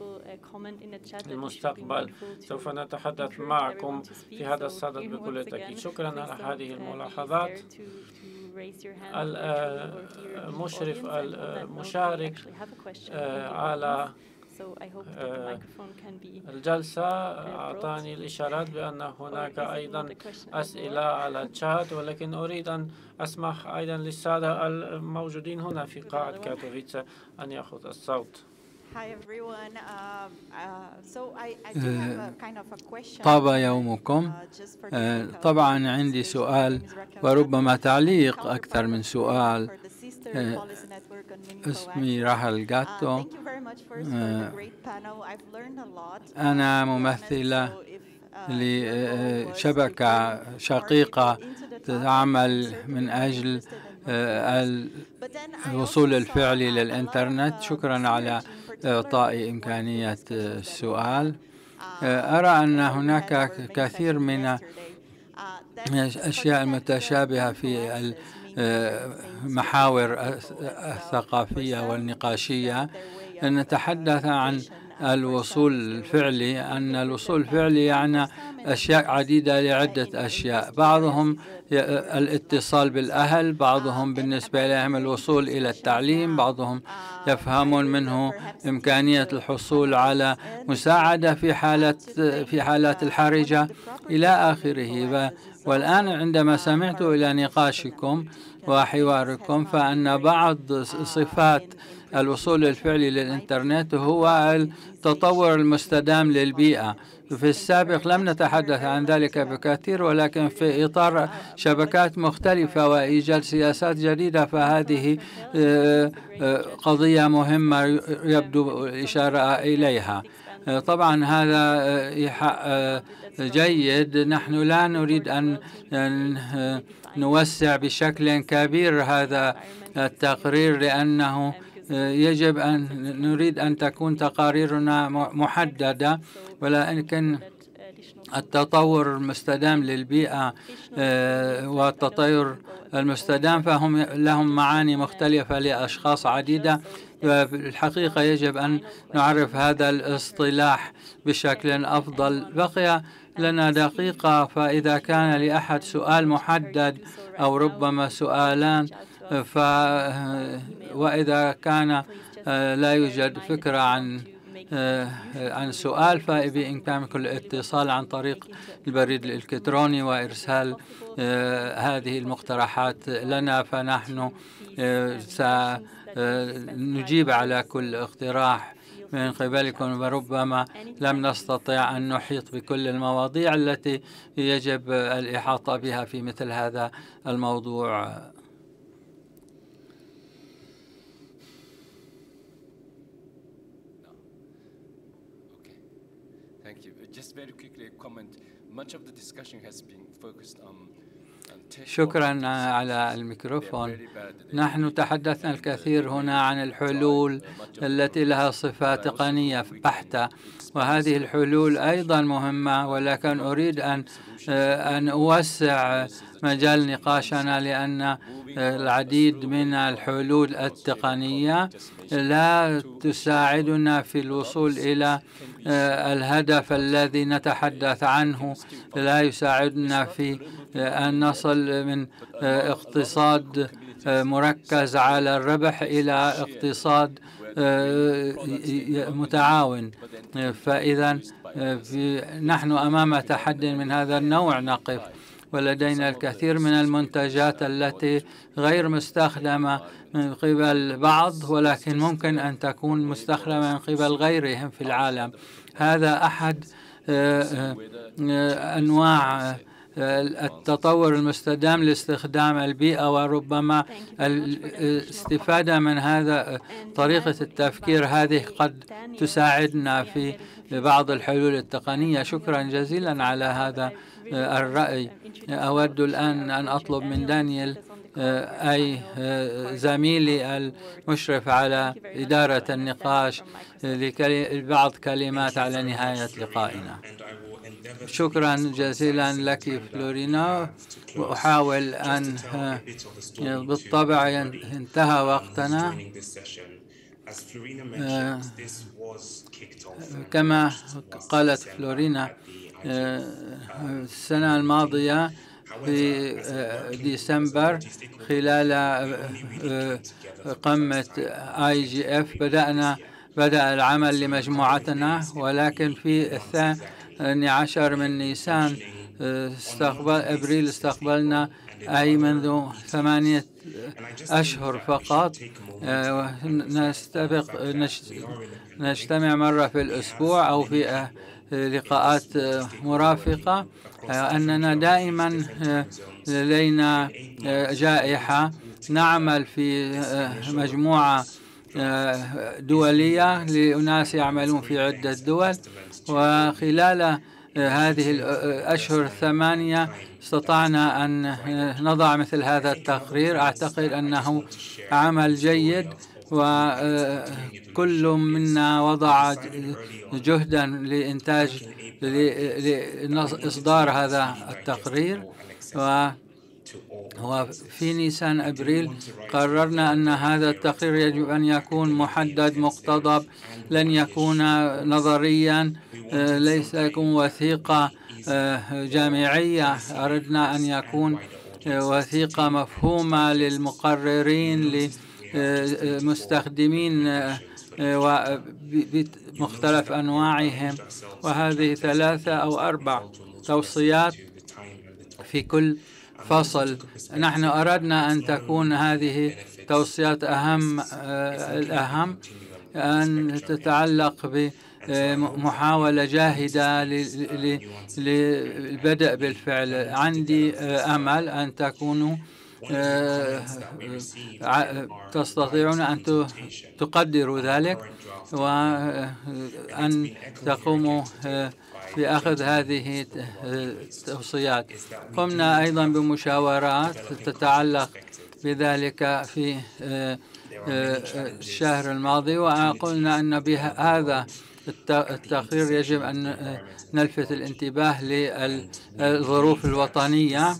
للمستقبل. سوف نتحدث معكم في هذا الصدد بكل تأكيد. شكرا على هذه الملاحظات. المشرف المشارك على الجلسة أعطاني الإشارات بأن هناك أيضا أسئلة على الشات، ولكن أريد أن أسمح أيضا للسادة الموجودين هنا في قاعة كاتوفيتسا أن يأخذ الصوت. طاب يومكم. طبعا عندي سؤال وربما تعليق أكثر من سؤال. اسمي راحل جاتو، أنا ممثلة لشبكة شقيقة تعمل من أجل الوصول الفعلي للإنترنت. شكرا على إعطاء إمكانية السؤال. أرى أن هناك كثير من الأشياء المتشابهة في المحاور الثقافية والنقاشية. نتحدث عن الوصول الفعلي أن الوصول الفعلي يعني أشياء عديدة لعدة أشياء، بعضهم الاتصال بالأهل، بعضهم بالنسبة لهم الوصول إلى التعليم، بعضهم يفهمون منه إمكانية الحصول على مساعدة في حالة في حالات الحرجة إلى آخره. والآن عندما سمعت إلى نقاشكم وحواركم فأن بعض صفات الوصول الفعلي للإنترنت هو التطور المستدام للبيئة. في السابق لم نتحدث عن ذلك بكثير، ولكن في إطار شبكات مختلفة وإيجاد سياسات جديدة فهذه قضية مهمة يبدو الإشارة إليها. طبعا هذا إيحاء جيد، نحن لا نريد أن نوسع بشكل كبير هذا التقرير لأنه يجب أن نريد أن تكون تقاريرنا محددة، ولكن التطور المستدام للبيئة والتطور المستدام فهم لهم معاني مختلفة لأشخاص عديدة. الحقيقة يجب أن نعرف هذا الاصطلاح بشكل أفضل. بقي لنا دقيقة، فإذا كان لأحد سؤال محدد أو ربما سؤالان ف وإذا كان لا يوجد فكرة عن عن سؤال فبإمكانكم الاتصال عن طريق البريد الإلكتروني وإرسال هذه المقترحات لنا، فنحن سنجيب على كل اقتراح من قبلكم، وربما لم نستطع أن نحيط بكل المواضيع التي يجب الإحاطة بها في مثل هذا الموضوع. شكرا على الميكروفون. نحن تحدثنا الكثير هنا عن الحلول التي لها صفة تقنية بحتة، وهذه الحلول أيضا مهمة، ولكن أريد أن أن أوسع مجال نقاشنا، لأن العديد من الحلول التقنية لا تساعدنا في الوصول إلى الهدف الذي نتحدث عنه، لا يساعدنا في أن نصل من اقتصاد مركز على الربح إلى اقتصاد متعاون. فإذا نحن أمام تحدي من هذا النوع نقف، ولدينا الكثير من المنتجات التي غير مستخدمة من قبل بعض، ولكن ممكن أن تكون مستخدمة من قبل غيرهم في العالم. هذا أحد أنواع التطور المستدام لاستخدام البيئة، وربما الاستفادة من هذا طريقة التفكير هذه قد تساعدنا في بعض الحلول التقنية. شكرا جزيلا على هذا الرأي. أود الآن أن أطلب من دانيال أي زميلي المشرف على إدارة النقاش لبعض كلمات على نهاية لقائنا. شكرا جزيلا لك فلورينا، وأحاول أن بالطبع انتهى وقتنا. كما قالت فلورينا السنة الماضية في ديسمبر خلال قمة آي جي إف بدأنا بدأ العمل لمجموعتنا، ولكن في الثاني عشر من نيسان استقبل أبريل استقبلنا أي منذ ثمانية أشهر فقط. نستبق نجتمع مرة في الأسبوع أو في لقاءات مرافقة. أننا دائما لدينا جائحة، نعمل في مجموعة دولية لأناس يعملون في عدة دول، وخلال هذه الأشهر الثمانية استطعنا أن نضع مثل هذا التقرير. أعتقد أنه عمل جيد، وكل منا وضع جهدا لإنتاج لإصدار هذا التقرير، وفي نيسان أبريل قررنا أن هذا التقرير يجب أن يكون محدد مقتضب، لن يكون نظريا، ليس يكون وثيقة جامعية. أردنا أن يكون وثيقة مفهومة للمقررين لمستخدمين بمختلف أنواعهم، وهذه ثلاثة أو أربع توصيات في كل فصل. نحن أردنا أن تكون هذه توصيات أهم الأهم أن تتعلق بمحاولة جاهدة للبدء بالفعل. عندي أمل أن تكونوا تستطيعون أن تقدروا ذلك وأن تقوموا بأخذ هذه التوصيات. قمنا أيضا بمشاورات تتعلق بذلك في الشهر الماضي، وقلنا أن بهذا التقرير يجب أن نلفت الانتباه للظروف الوطنية،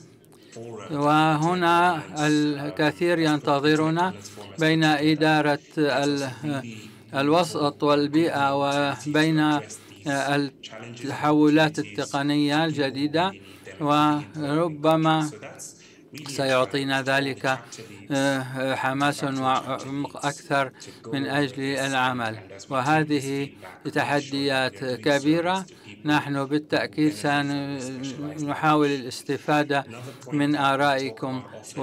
وهنا الكثير ينتظرنا بين إدارة الوسط والبيئة وبين التحولات التقنية الجديدة، وربما سيعطينا ذلك حماس أكثر من أجل العمل. وهذه تحديات كبيرة، نحن بالتأكيد سنحاول الاستفادة من آرائكم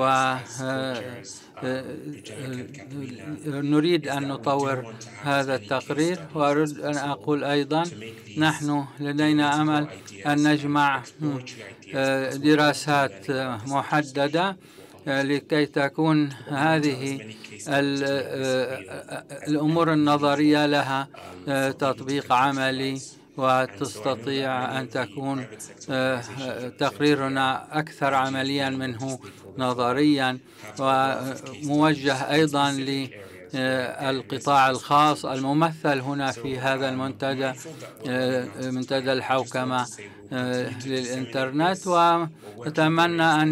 ونريد أن نطور هذا التقرير. وأريد أن أقول أيضا نحن لدينا أمل أن نجمع دراسات محددة لكي تكون هذه الأمور النظرية لها تطبيق عملي، وتستطيع أن تكون تقريرنا أكثر عمليا منه نظريا، وموجه أيضا للقطاع الخاص الممثل هنا في هذا المنتدى، منتدى الحوكمة للإنترنت. ونتمنى أن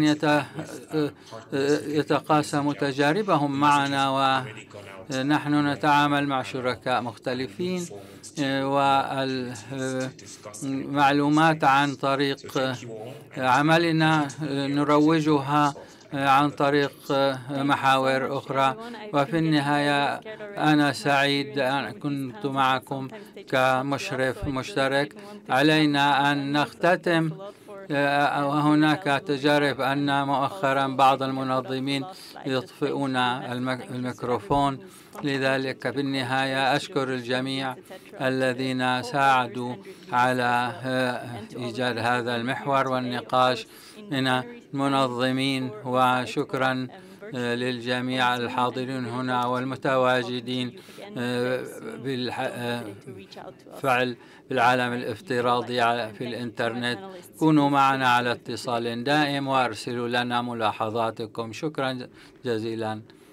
يتقاسموا تجاربهم معنا، ونحن نتعامل مع شركاء مختلفين، والمعلومات عن طريق عملنا نروجها عن طريق محاور أخرى. وفي النهاية أنا سعيد أن كنت معكم كمشرف مشترك. علينا أن نختتم، وهناك تجارب أن مؤخرا بعض المنظمين يطفئون الميكروفون، لذلك في النهاية أشكر الجميع الذين ساعدوا على إيجاد هذا المحور والنقاش من المنظمين، وشكرا للجميع الحاضرين هنا والمتواجدين بالفعل بالعالم الافتراضي في الإنترنت. كونوا معنا على اتصال دائم وارسلوا لنا ملاحظاتكم. شكرا جزيلا.